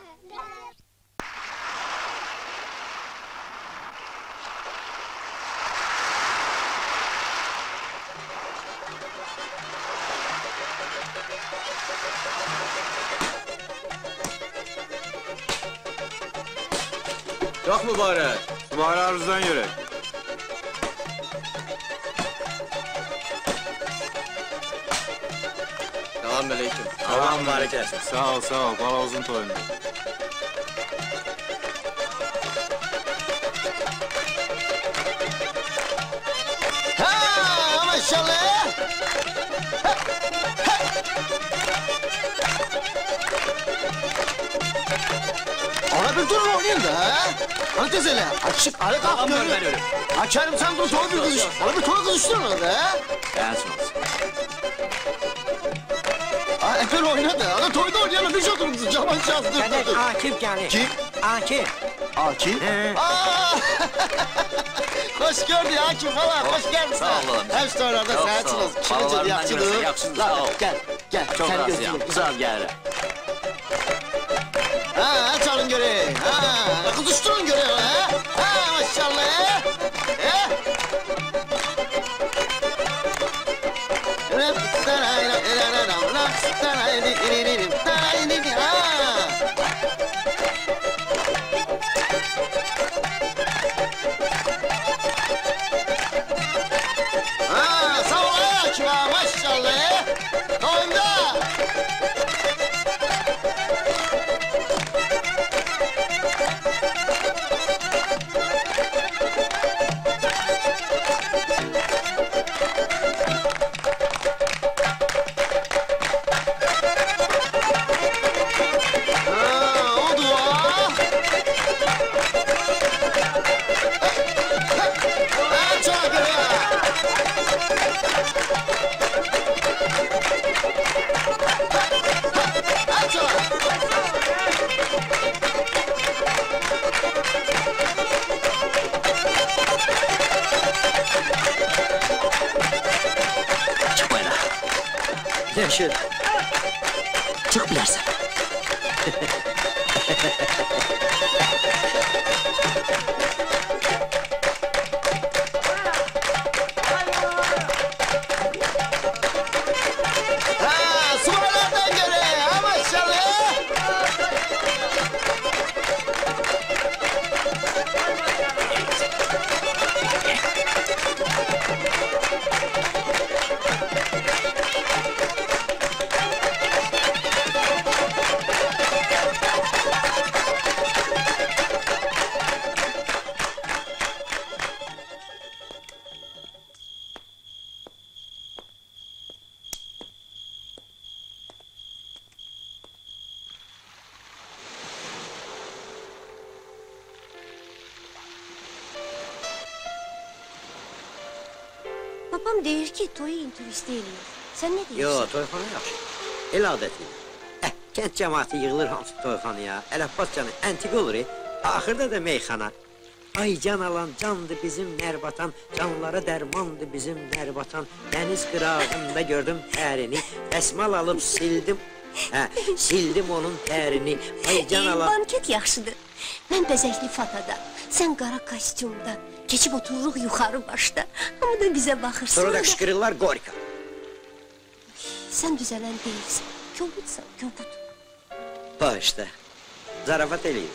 Çok mübarek. Sübhane arızdan yürek. Selam aleyküm. Allah mübarek etsin. Sağ ol, sağ ol. Balavuzun toyunda. Ha maşallah. Ana bir dur oynayayım da ha. Ana tezele. Açık ara kalk görüyor. Açarım sen dur toy bir kızış. Ana bir toy kızıştırma da. Gelsin olsun. Ha Efer oyna da. Ana toyda oynayalım. Bir şey otururuz. Caman şans dur. Kardeş Akif geldi. Kim? Akif. Akif? Aa! Hoş gördün Akif falan. Hoş geldin. Sağ ol oğlum. Hem storalarda sağatsınız. Şimdi yapsınız. Yaksın sağ ol. Gel. Gel. Çok sen razıyım. gözünü- Sağ ol gel. Ha çalın göre. Ha kızıştırın göre ha. Ha maşallah. He. Ha sağ ol Akif ha maşallah. Oyunda. Çık bayrağa. Yaşır. Çık bilersen. Ha sularlardan göre ha maşallah. Babam deyir ki toyu inturist eləyir. Sen ne diyorsun? Yo, toyxana yaxşı. El adətidir. Kənd cəmaatı yığılır hamısı toyxanaya. Ələbbas canı əntiq olur. Axırda da meyxana. Ay can alan candı bizim Nərbatan, canlara dərmandı bizim Nərbatan. Dəniz qırağında gördüm tərini, dəsmal alıb sildim. Hə, sildim onun tərini. Ay can alan... Banket yaxşıdır. Mən bəzəkli fatada, sən qara kostyumda. Keçib otururuq yuxarı başda. Amma da bizə baxırsan. Sonra da qışqırırlar Gorka. Sən düzələn deyilsən. Kobudsan, kobud. Bağışda. Zarafat eləyir.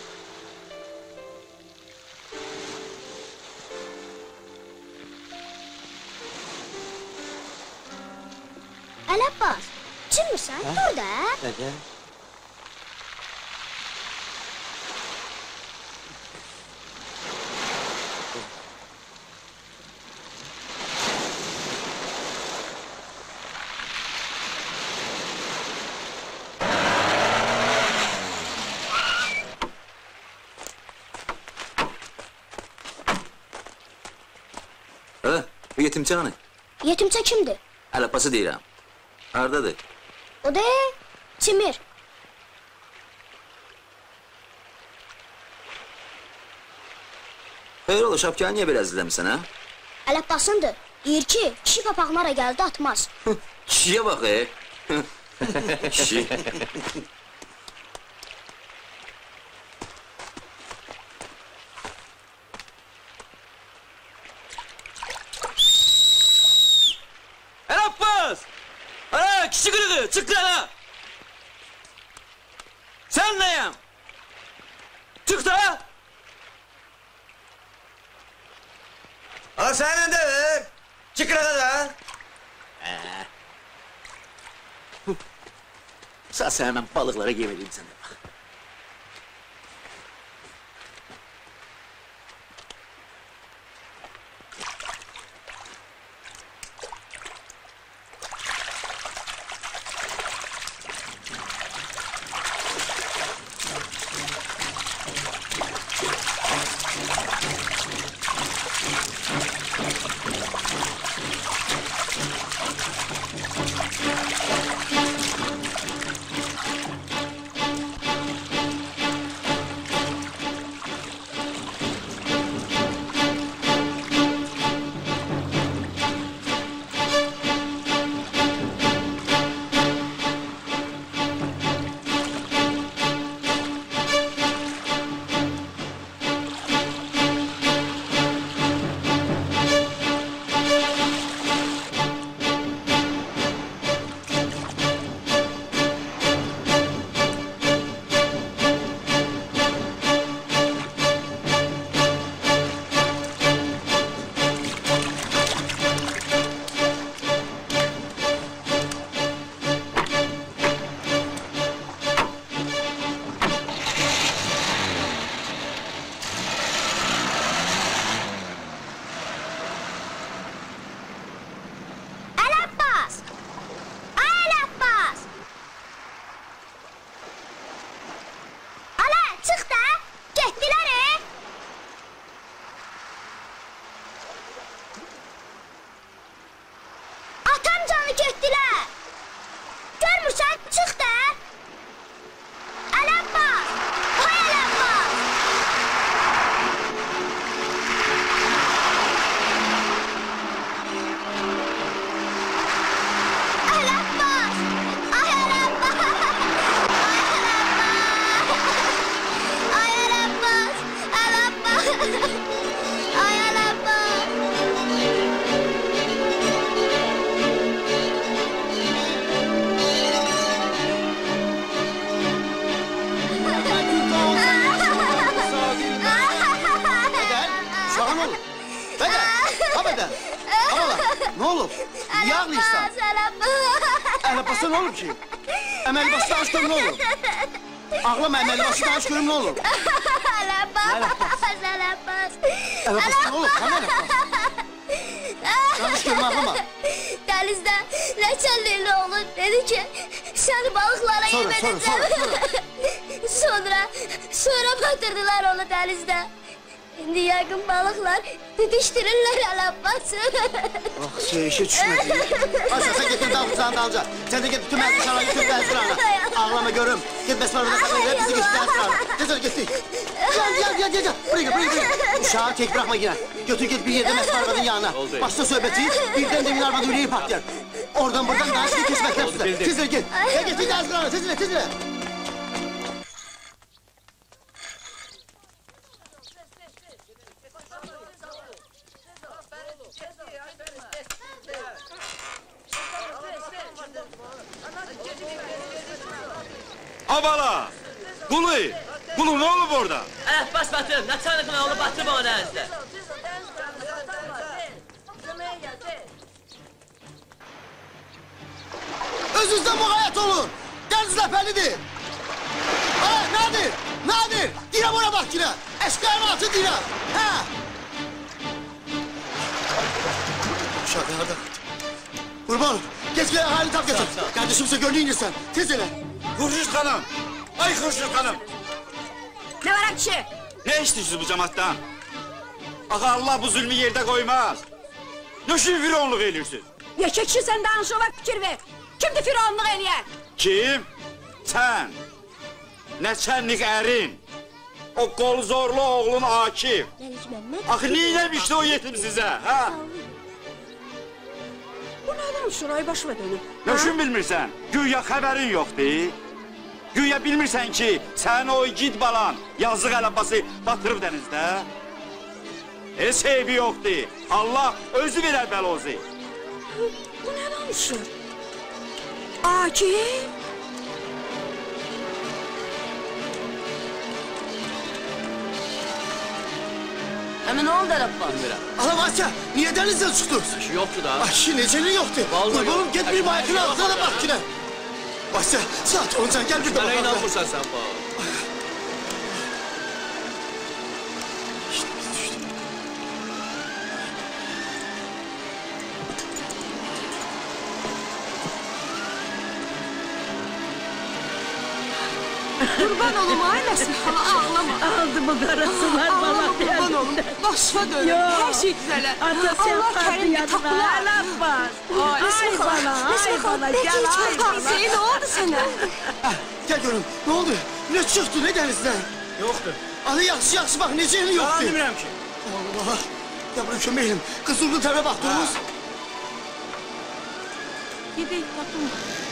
Ələbbas, cimmisən? Dur da. Nədə? Bu yetimçe hani? Yetimçə kimdir? Ələbbası deyirəm. Hardadır? O da Çimir. Öyle olur, şapkanı niye biraz izlemişsin ha? Ələbbasındır. Deyir ki, kişi papaqlara gəldi atmaz. Kişiye bak Kişi. Abbas! Ana kişi kırığı çık lan! Sen neyim? Çık da! Aa sen de çık da. Sen hemen balıklara yem edeyim sana bak. Ne olur? Niye ağlıyorsun? Ələbbas'a ne olur ki? Əməli başı danış görüm ne olur? Ağlama əməli başı danış görüm ne olur? Ələbbas. Ələbbas ne olur? Hani Ələbbas? Danış görüm ağlama. Denizde Reçelli'li oğlu dedi ki seni balıklara yem edeceğim. Sonra batırdılar onu denizde. Şimdi yakın balıklar didiştirirler Ələbbas'ı. Ah işe düşmedi. Aşağı sen getir dalgıçlarını dalca. Sen de git tüm elbisana götür Bensirana. Ağlama görüm. Git Besmara'da saklayın. Hep bizi geçti Bensirana. Getir gitti. Gel. Buraya gel. Uşağı tek bırakma yine. Götür git bir yerde Besmara'nın yanına. Başta söhbeti birden demin arabada yüreği patlayan. Oradan buradan danışını kesmek yapsın. Tezler git. Gel getir Bensirana. Tezler. Abala! Kulu ne olup orada? Bas batırım, ne tanıkın oğlu batırım o denizde. Özünüzden mukayyet olun. Deniz ləpəlidir. Nadir. Dirəm ona bak yine. Eşkıyanın altı dirəm. Uşaq nerede? Kurban, geç gel halini tap getir. Kardeşimse gönlü inirsen. Tez ele. Hurşuz hanım! Ay Hurşuz hanım! Ne var akçı? Ne istiyorsunuz bu cemaattan? Ağa Allah bu zulmü yerde koymaz. Ne şu fironluk ediyorsun? Yaşa kişi sen danışıma fikir ver. Kimdi fironluk eleyen? Kim? Sen! Ne senlik erin! O qol zorlu oğlun Akif. Axı neyləmişdi o yetim sizə, hə? Bu nədən şurayı başıma dönüm? Nöşün bilmirsən, güya xəbərin yoxdur. Güya bilmirsən ki, sənin o igid balan yazıq Ələbbası batırıb dənizdə. Heç eybi yoxdur. Allah özü verər bəlozu. Bu nə danışır? Akif? Əmin ol da Ələbbas. Bilmirəm. Ana Vasya, niye denizden çıktınız? Ki yoktu da. Ay neceli yoktu. Vallahi Oğlum yok. git bir bayakını altına bak yine. Vasya, saat oncan gel bir de Mənə bakalım. inanmırsan sən bax. Kurban olum ay Məsmə xala ağlama. Aldı mı karısılar bana? Kurban olum. Başına dönüm. Her şey düzeler. Allah Kerim tapılar. Alamaz. Ay Məsmə xala gel ay bana. Hüseyin ne oldu sana? Gel görüm, ne oldu? Ne çıktı, ne denizden? Yoxdur. Ana yaxşı yaxşı bak, neceli yoktu. Yalan demirəm ki. Allah, ya bırak kömeğim. Kızıldı tebe baktınız. Gideyim bakın.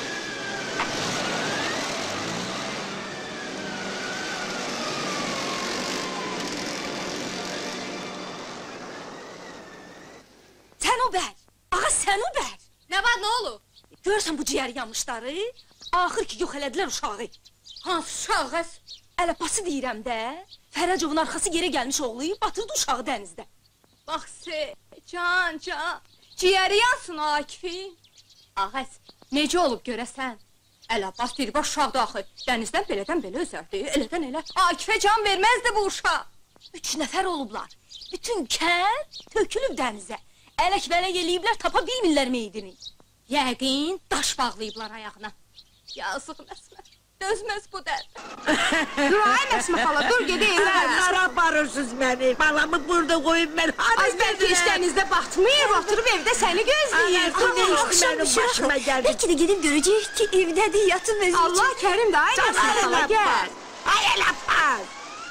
Sen o ber. Ağa sen o ber. Ne var ne olur? Görürsən bu ciyər yanmışları? Axır ki yox elədilər uşağı. Hansı uşağı? Ələbbası deyirəm də. Fərəcovun arxası yerə gəlmiş oğlu batırdı uşağı dənizdə. Bax can. Ciğeri yansın Akif'in. Ağac, necə olub görəsən? Ələbbas dirbaş uşaqdı axı. Dənizdən belədən belə özərdi. Elədən elə. Akif'e can verməzdi bu uşaq. 3 nəfər olublar. Bütün kənd tökülüb dənizə. Ələk-vələk eləyiblər, tapa bilmirlər meydini. Yəqin daş bağlayıblar ayağına. Yazıq Məsmə, dözməz bu dərd. Dur ay Məsmə xala, dur gedeyim. Nara barırsınız beni. Balamı burada koyun ben. Az bəlkə işlənizdə batmayır, oturub evdə səni gözləyir. Akşam benim başıma geldi. Belki de gidip görecek ki evdedir, yatın özü için. Allah Kerim de ay Məsmə xala, gəl. Ay Ələbbas.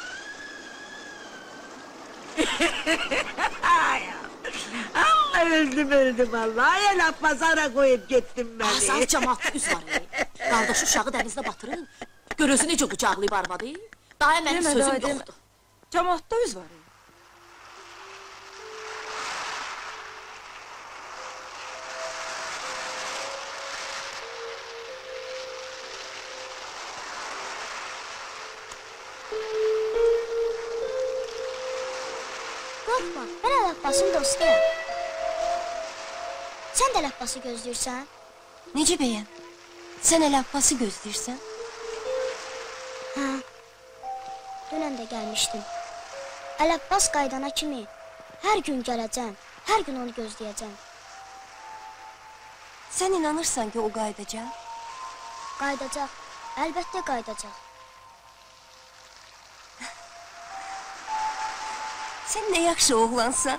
Ay Allah öldüm Allah. Ay Ələbbas ara koyup gittim beni. Asal cəmaatda üz var. Qardaş uşağı dənizdə batırın. Görözü necə qucaqlayıb arvadı. Daha mənim sözüm yoxdur. Cəmaatda üz var. Qorxma, mən Ələbbasın dostuyam. Sən də Ələbbası gözləyirsən? Necə bəyəm? Sən Ələbbası gözləyirsən? Hə, dünən də gəlmişdim. Ələbbas qaydana kimi hər gün gələcəm, hər gün onu gözləyəcəm. Sən inanırsan ki, o qaydacaq? Qaydacaq, əlbəttə qaydacaq. Sən nə yaxşı oğlansan.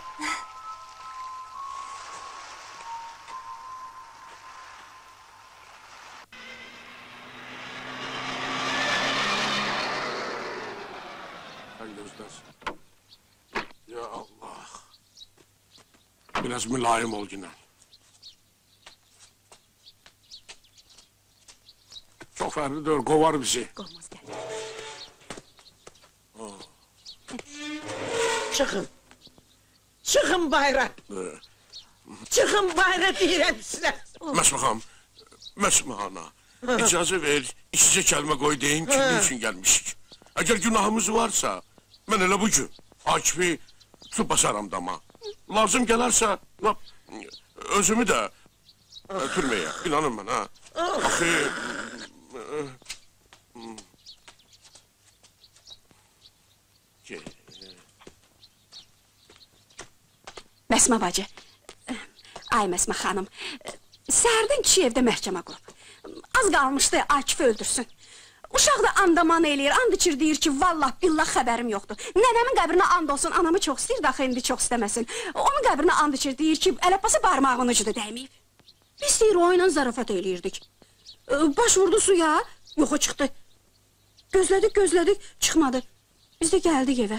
Sen gözlersin. Ya Allah. Biraz mülayim ol yine. Çok fərlidir, kovar bizi. Olmaz gel. Çıkın. Çıkın bayra. Çıkın bayra deyirəm sizə. Məsmə xana, icazə ver, işicə kəlmə qoy deyim ki, ne üçün gəlmişik. Əgər günahımız varsa, mən elə bu gün Akif'i su basaram dama. Lazım gələrsə, özümü də ötürməyə, inanın mən, ha. Axı... Məsmə bacı, ay Məsmə xanım, səhərdən kişi evdə məhkəmə qurub. Az qalmışdı Akif'i öldürsün. Uşaq da andaman eləyir, and içir deyir ki, vallah billah xəbərim yoxdur. Nənəmin qəbrinə and olsun, anamı çox istəyir, daxı indi çox istəməsin. Onun qəbrinə and içir deyir ki, Ələbbası barmağın ucuda dəyməyib. Biz deyir, o ilə zarafat eləyirdik. Baş vurdu suya, yoxa çıxdı. Gözlədik, çıxmadı. Biz də gəldik evə.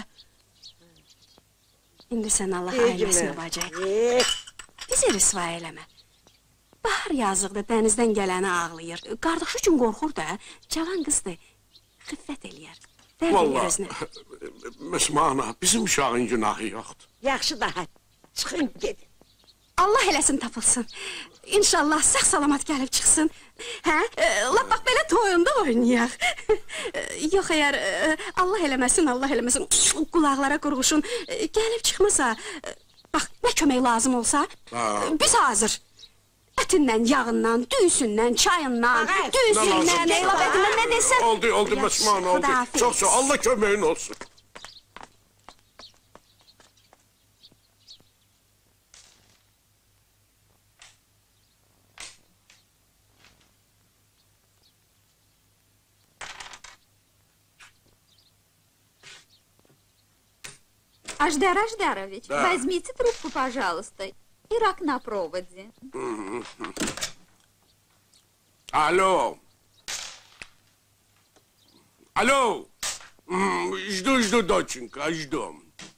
İndi sən Allah ailəsinə bacı. Bizi rüsva eləmə. Bahar yazıqda dənizdən gələni ağlayır. Qardaşı üçün qorxur da, cavan qızdır. Xiffət eləyər. Dərd eləyər özünə. Məsmə ana, bizim uşağın günahı yoxdur. Yaxşı daha, çıxın gedin. Allah eləsin tapılsın. İnşallah sağ-salamat gəlib çıxsın. Hə? Lap bax belə toyunda oynayaq. Yox, əgər Allah eləməsin, qulaqlara qurğuşun, gəlib çıxmasa, bax, nə kömək lazım olsa, biz hazır. Ətindən, yağından, düyüsündən, çayından, düyüsündən, eyvab ədindən, nə desən? Oldu, Məsmə ana, oldu. Çox, Allah köməyin olsun. Аждар Аждарович, возьмите трубку, пожалуйста, и рак на проводе. Alo. Alo. Жду, доченька, жду.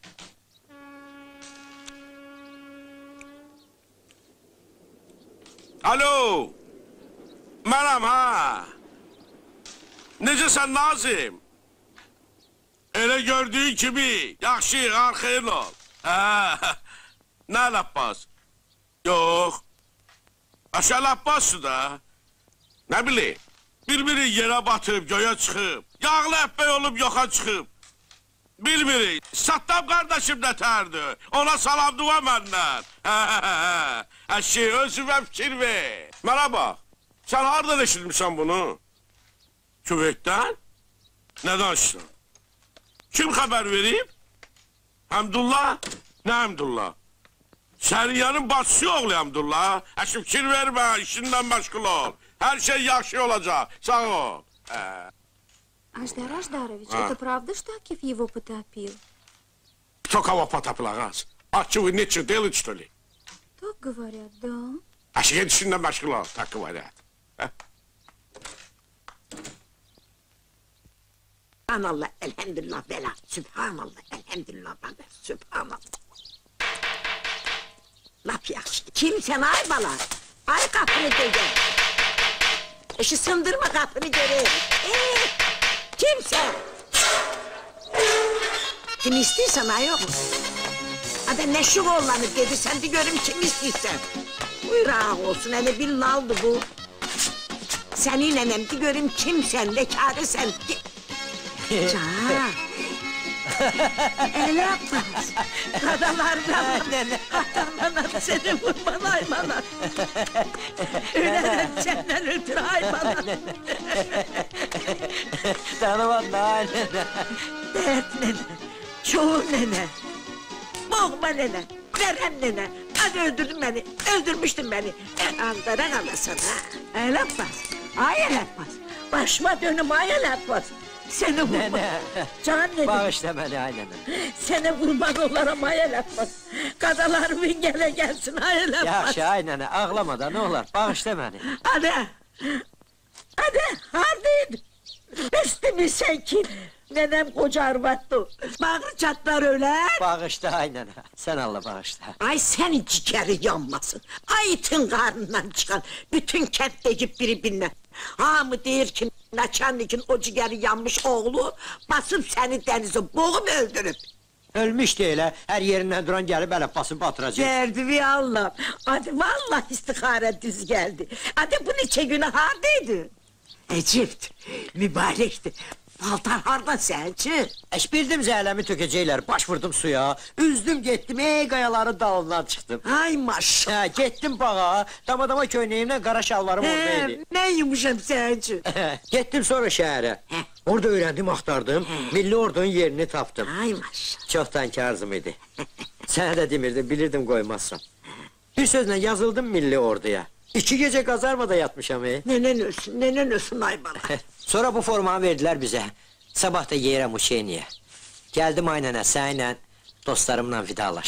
Alo. Mənəm, ha. Necəsən, Nazim? Elə gördüyün kimi, yaxşı, arxayın ol. Nə Abbas? Yox. Aşağı Abbas'ı da. Nə bileyim, bir-biri yerə batıb, göyə çıxıb, yağlı əppək olub, yoxa çıxıb. Bilmirik, Sattam qardaşım nətərdir, ona salam dua məndən. Əşi, özümə fikir ver. Mənə bax, sən hardan eşitmişsən bunu? Küveytdən? Nə danışsan? Kim xəbər verib? Həmdullah? Nə Həmdullah? Səriyanın bacısı oğlu Həmdullah. Əşi, fikir vermə, işindən məşğul ol. Hər şey yaxşı olacaq, sağ ol. Аждар Аждарович, это правда, что Акиф его потопил? Кто кого потопил, Агас? А что, вы нечего делать, что ли? Так говорят, да. А şimdi işinden məşğul ol, tak говорят. Subhanallah, elhamdülillah, bela. Subhanallah, elhamdülillah, bela. Subhanallah. Lap yaxşı. Kimsən ay bala? Ay qapını degən. Eşi sındırma qapını göreyim. Kimsən? Kim istəyirsən ay oğlum? Hadi nə şıq oğlanı dedi, sən de görüm kim istəyirsən. Buyur ağa olsun, hele bir naldı bu. Senin enem de görüm kimsən, ne kârısən. Can. El Abbas. Kadalardan. Atamana seni vurman aymana. Ölerim senden ötürü aymana. Tanımadın ha nene. Dert nene. Çoğu nene. Boğma nene. Veren nene. Hadi öldürdün beni. Öldürmüştün beni. Andara kalasın ha. El Abbas. Ay El Abbas. Başıma dönüm ay El Abbas. Seni vurma. Nene. Can nene. Bağışla beni ay nene. Seni kurban olarım ay El Abbas. Kadalarımın gele gelsin ay El Abbas. Yaxşı ay nene ağlama da ne olar bağışla beni. Hadi. Hadi hadi. Üstümü sen kim? Nenem koca arvattı. Bağır çatlar öyle. Bağışla ay nene. Sen Allah bağışla. Ay senin cikeri yanmasın. Ay itin karnından çıkan bütün kentteki birbirine. Hamı deyir ki naçannikin o cikeri yanmış oğlu basıp seni denize boğup öldürüp. Ölmüş değil ha. Her yerinden duran gelip hele basıp batıracak. Geldi bir Allah. Hadi vallahi istihare düz geldi. Hadi bu neçe günü hardaydı? Ecip'ti, mübarekti. Paltar hardan sence? Bildim zəhləmi tökəcəklər, baş vurdum suya, üzdüm getdim, qayaların dalından çıxdım. Ay maşallah. Getdim bağa, dama köynəyimlə qara şalvarım oradaydı. Ne yumuşam sence? Getdim sonra şəhərə, orada öyrəndim, axtardım, milli ordunun yerini tapdım. Ay maşallah. Çoxdan karzım idi. Sənə də demirdim, bilirdim qoymazsan. Bir sözlə yazıldım milli orduya. 2 gece kazarmada yatmışam. Nenen ölsün ay bana. Sonra bu formanı verdiler bize. Sabah da yeyirəm Uşeyniye. Geldim aynənə, sənlə, dostlarımla vidalaşım.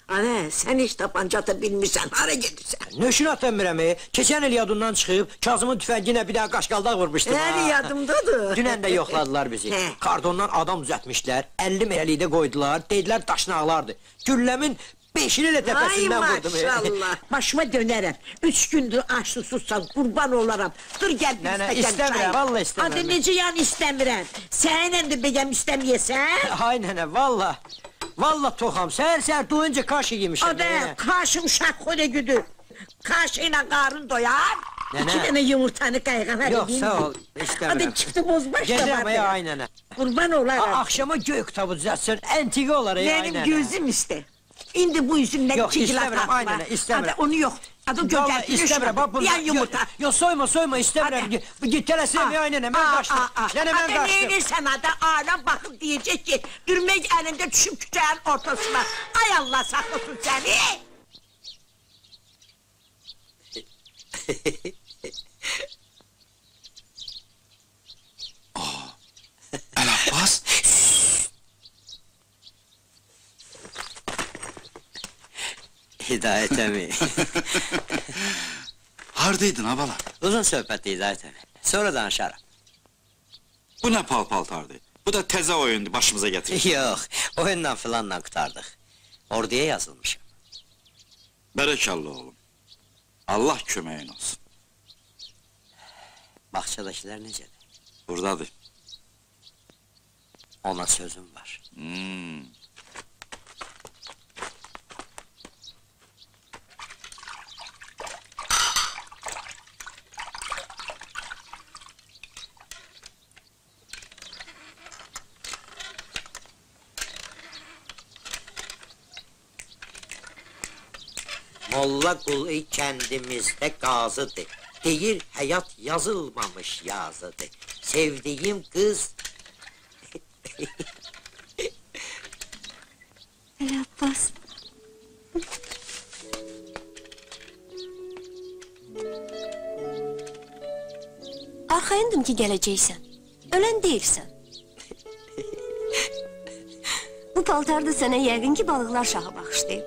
Ana, sen hiç tapanca ata bilmirsən, hara gedirsən? Nöşün atamıram, keçən il yadından çıxıb, Kazımın tüfənginə bir daha qaşqaldaq vurmuşdum. Nəri yadımdadır? Dünən də yoxladılar bizi. Kardondan adam düzəltmişlər, 50 məhəllikdə qoydular, dedilər daşın ağlardı. Gülləmin 5'ini də təpəsindən vurdum. Ay maşallah, başıma dönərəm. 3 gündür aç susuzsan, qurban olaram. Dur gəl bir Nənə, stəkan istəmirəm, çay. valla istəmirəm. Adı necə yan istəmirəm? Səninlə də bəgəm istəmiyəsən? Ay nənə, valla. Valla toxam, səhər doyunca kaşı yemişəm. Adı, kaşım şaxoda güdür. Kaşı ilə qarın doyar. Nənə. 2 dənə yumurtanı qayğana Yox, sağ ol, istəmirəm. Adı çıxdı bozbaş da Gedirəm, var. ay nənə. Qurban olaram. Axşama göy kitabı düzəltsən, əntiqə olar, ay nənə. Mənim gözüm istə. İndi bu üzümdən Yox, 2 gilas istəmirəm, ay nənə, istəmirəm. Adı onu yox. Adı Vallahi gögəltmiş. istəmirəm, bax bunu. Yan yumurta. Yox, soyma, istəmirəm. Git tələsəm, ay nənə, mən qaçdım. Nənə, mən Adı qaçdım. neyinirsən adı? Aləm baxıb deyəcək ki, ürmək əlində düşüb küçənin ortasına. Ay Allah saxlasın səni. Əlabbas. Hidayət əmi. Hardaydın ha bala? Uzun söhbətdir Hidayət əmi. Sonra danışarım. Bu nə pal-paltardır? Bu da təzə oyundur, başımıza gətirir. Yox, oyunla filanla qutardıq. Orduya yazılmışım. Bərəkallah oğlum. Allah köməyin olsun. Bağçadakılar necədir? Buradadır. Ona sözüm var. Molla Qulu kəndimizdə qazıdır. Deyir, həyat yazılmamış yazıdır. Sevdiyim qız... Əlabbas. Arxayındım ki, gələcəksən. Ölən deyilsən. Bu paltarda sənə yəqin ki, balıqlar şahı bağışlayıb.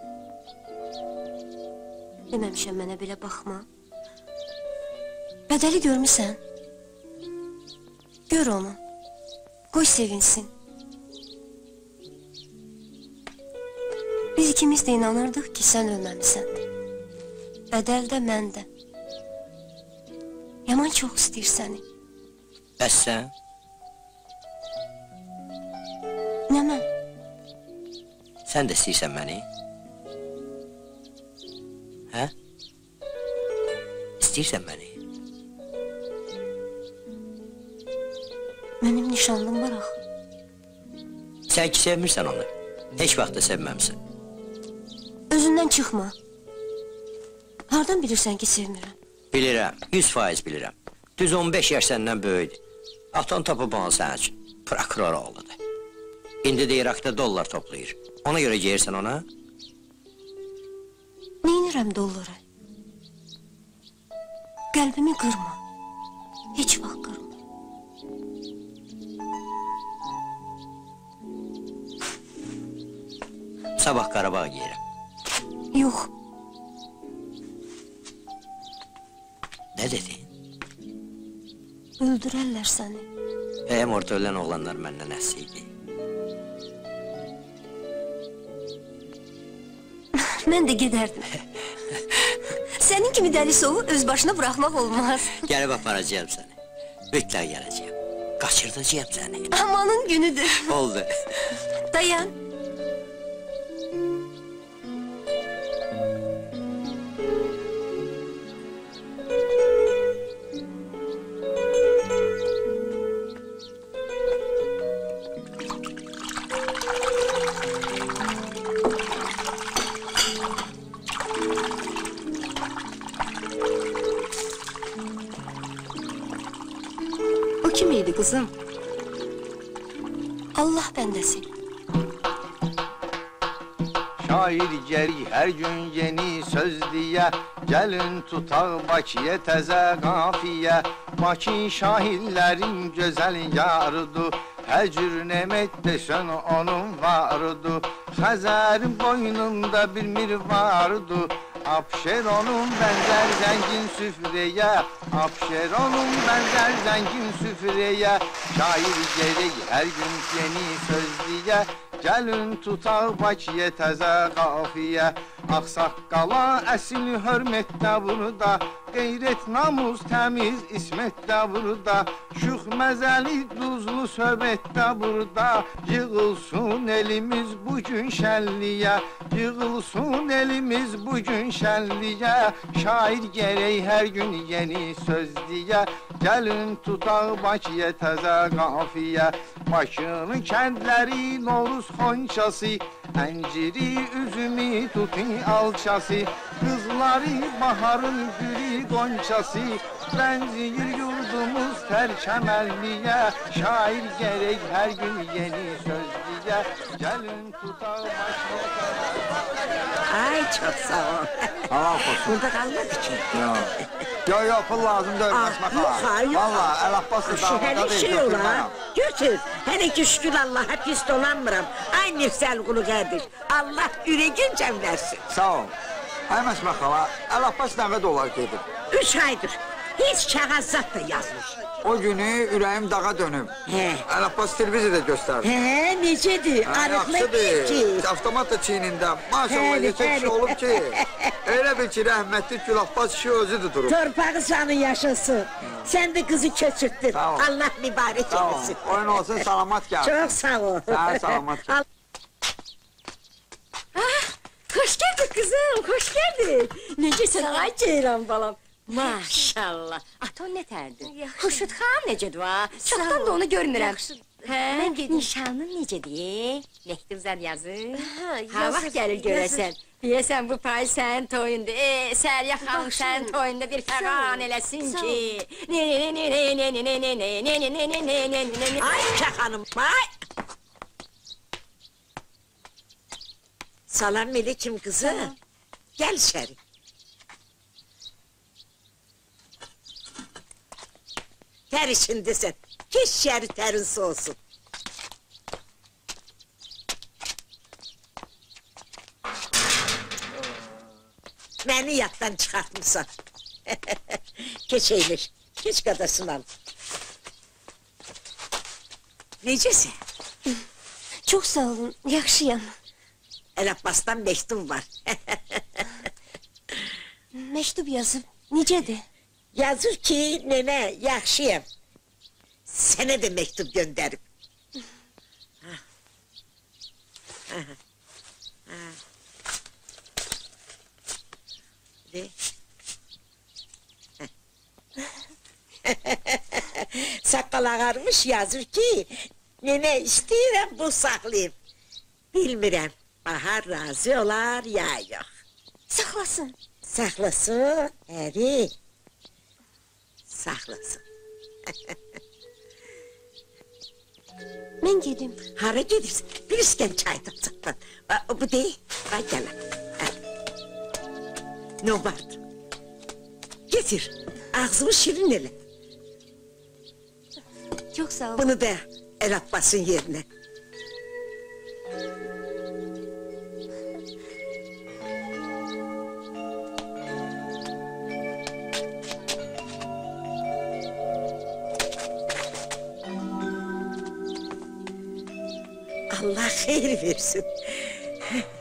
Deməmişəm mənə belə baxma. Bədəli görmüsən. Gör onu. Qoy sevinsin. Biz ikimiz də inanırdıq ki, sən ölməmisən. Bədəl də mən də. Yaman çox istəyir səni. Bəs sən? Nə mən? Sən də istəyirsən məni? Hə? İstəyirsən məni? Mənim nişanlım var axı. Sən ki sevmirsən onu. Heç vaxt da sevməmsən. Özündən çıxma. Hardan bilirsən ki, sevmirəm? Bilirəm, 100% bilirəm. Düz 15 yaş səndən böyüdür. Atan tapıb onu sənin üçün. Prokuror oğludur. İndi də İraqda dollar toplayır. Ona görə geyirsən ona? Neynirəm dolları? Qəlbimi qırma. Heç vaxt qırma. Sabah Qarabağ geyirəm. Yox. Nə dedin? Öldürərlər səni. Bəyəm orada ölən oğlanlar məndən əsli idi. Mən də gedərdim. Sənin kimi dəli sovu öz başına buraxmaq olmaz. Gəlib aparacağım səni. Mütləq gələcəyəm. Qaçırdacağım səni. Amanın günüdür. Oldu. Dayan. O kim idi kızım? Allah bəndəsi. Şair gəri hər gün yeni söz deyə, gəlin tutaq Bakıya təzə qafiyə. Bakı şahidlərin gözəl yarıdır, Her cür nemet desen onun vardı. Xəzərin boynunda bir mir vardı. Abşeronun benzer zengin süfreye, Abşeronun benzer zengin süfreye. Şair gerek her gün yeni söz diye, Gəlin tutaq Bakıya təzə qafiyə. Ağsaqqala əsil hörmətdə burada, Qeyrət namus təmiz ismətdə burada, Şux məzəli duzlu söhbətdə burada. Yığılsın elimiz bugün şənliyə, Yığılsın elimiz bugün şənliyə. Şair gerek her gün yeni söz diye, Gəlin tutaq Bakıya təzə qafiyə. Bakının kəndləri Noruz xonçası, ənciri, üzümü, tutu alçası, Qızları baharın gülü qonçası, Benziyir yurdumuz terçəməlliyə. Şair gerek her gün yeni söz diye, Gəlin tutaq Bakıya. Ay çok sağ ol. Allah olsun. Burada kalmadı ki. Yo, pul lazım değil Esma Yok hayır. Valla El Abbas'ı Şu hele şey ola. Götür. Hele ki şükür Allah'a pis dolanmıram. Ay nefsel kulu kardeş. Allah yüreğin cem versin. Sağ ol. Ay Esma xala, El Abbas nə qədər olar gedib? 3 aydır. Hiç kağızat da yazmış. O günü ürəyim dağa dönüb. El Abbas televiziyada göstərdi. Necədir? Arıqlı değil ki. Avtomat da çiynində. Maşallah yetək kişi olub ki. Elə bil ki, rəhmətli Gül Abbas kişi özüdür durub. Torpağı sanı yaşasın. Sen de kızı köçürttün. Allah mübarek eylesin. Oyun olsun, salamat gelsin. Çok sağ ol. Salamat gelsin. Hoş geldin kızım, hoş geldin. Necesin ay Ceyran balam? Maşallah. Aton ne terdi? Xurşud xanım necədir va? Çoxdan da onu görmürəm. Nişanın necədir? Mektubzən yazır. Ha vaxt gəlir görəsən. Deyəsən bu pay sənin toyunda. Səriyə xanım sənin toyunda bir fəqan eləsin ki. Ay Şahanım, ay. Salam Melek'im kızım. Gel içeri. Ter içindesin. Hiç yeri terin soğusun. Beni yattan çıkartmışsan. Geç eğilir. Geç kadasını al. Necesin? Çok sağ olun, yaxşıyam. El Abbas'tan mektup var. Mektub yazıb, necədir? Yazır ki, nene, yaxşıyam. Sana da mektup gönderim. Ne? Sakal ağarmış yazır ki, nene istəyirəm bu saxlayayım. Bilmirəm, bahar razı olar ya yox. Saxlasın. Saxlasın, əri. Saxlasın. Mən gedim. Hara gedirsin? Bir iskən çaydan sıxdan. Bu değil, ay gələ. Ne vardı? Getir, ağzımı şirin elə. Çok sağ ol. Bunu da El Abbas'ın yerine. Allah hayır versin.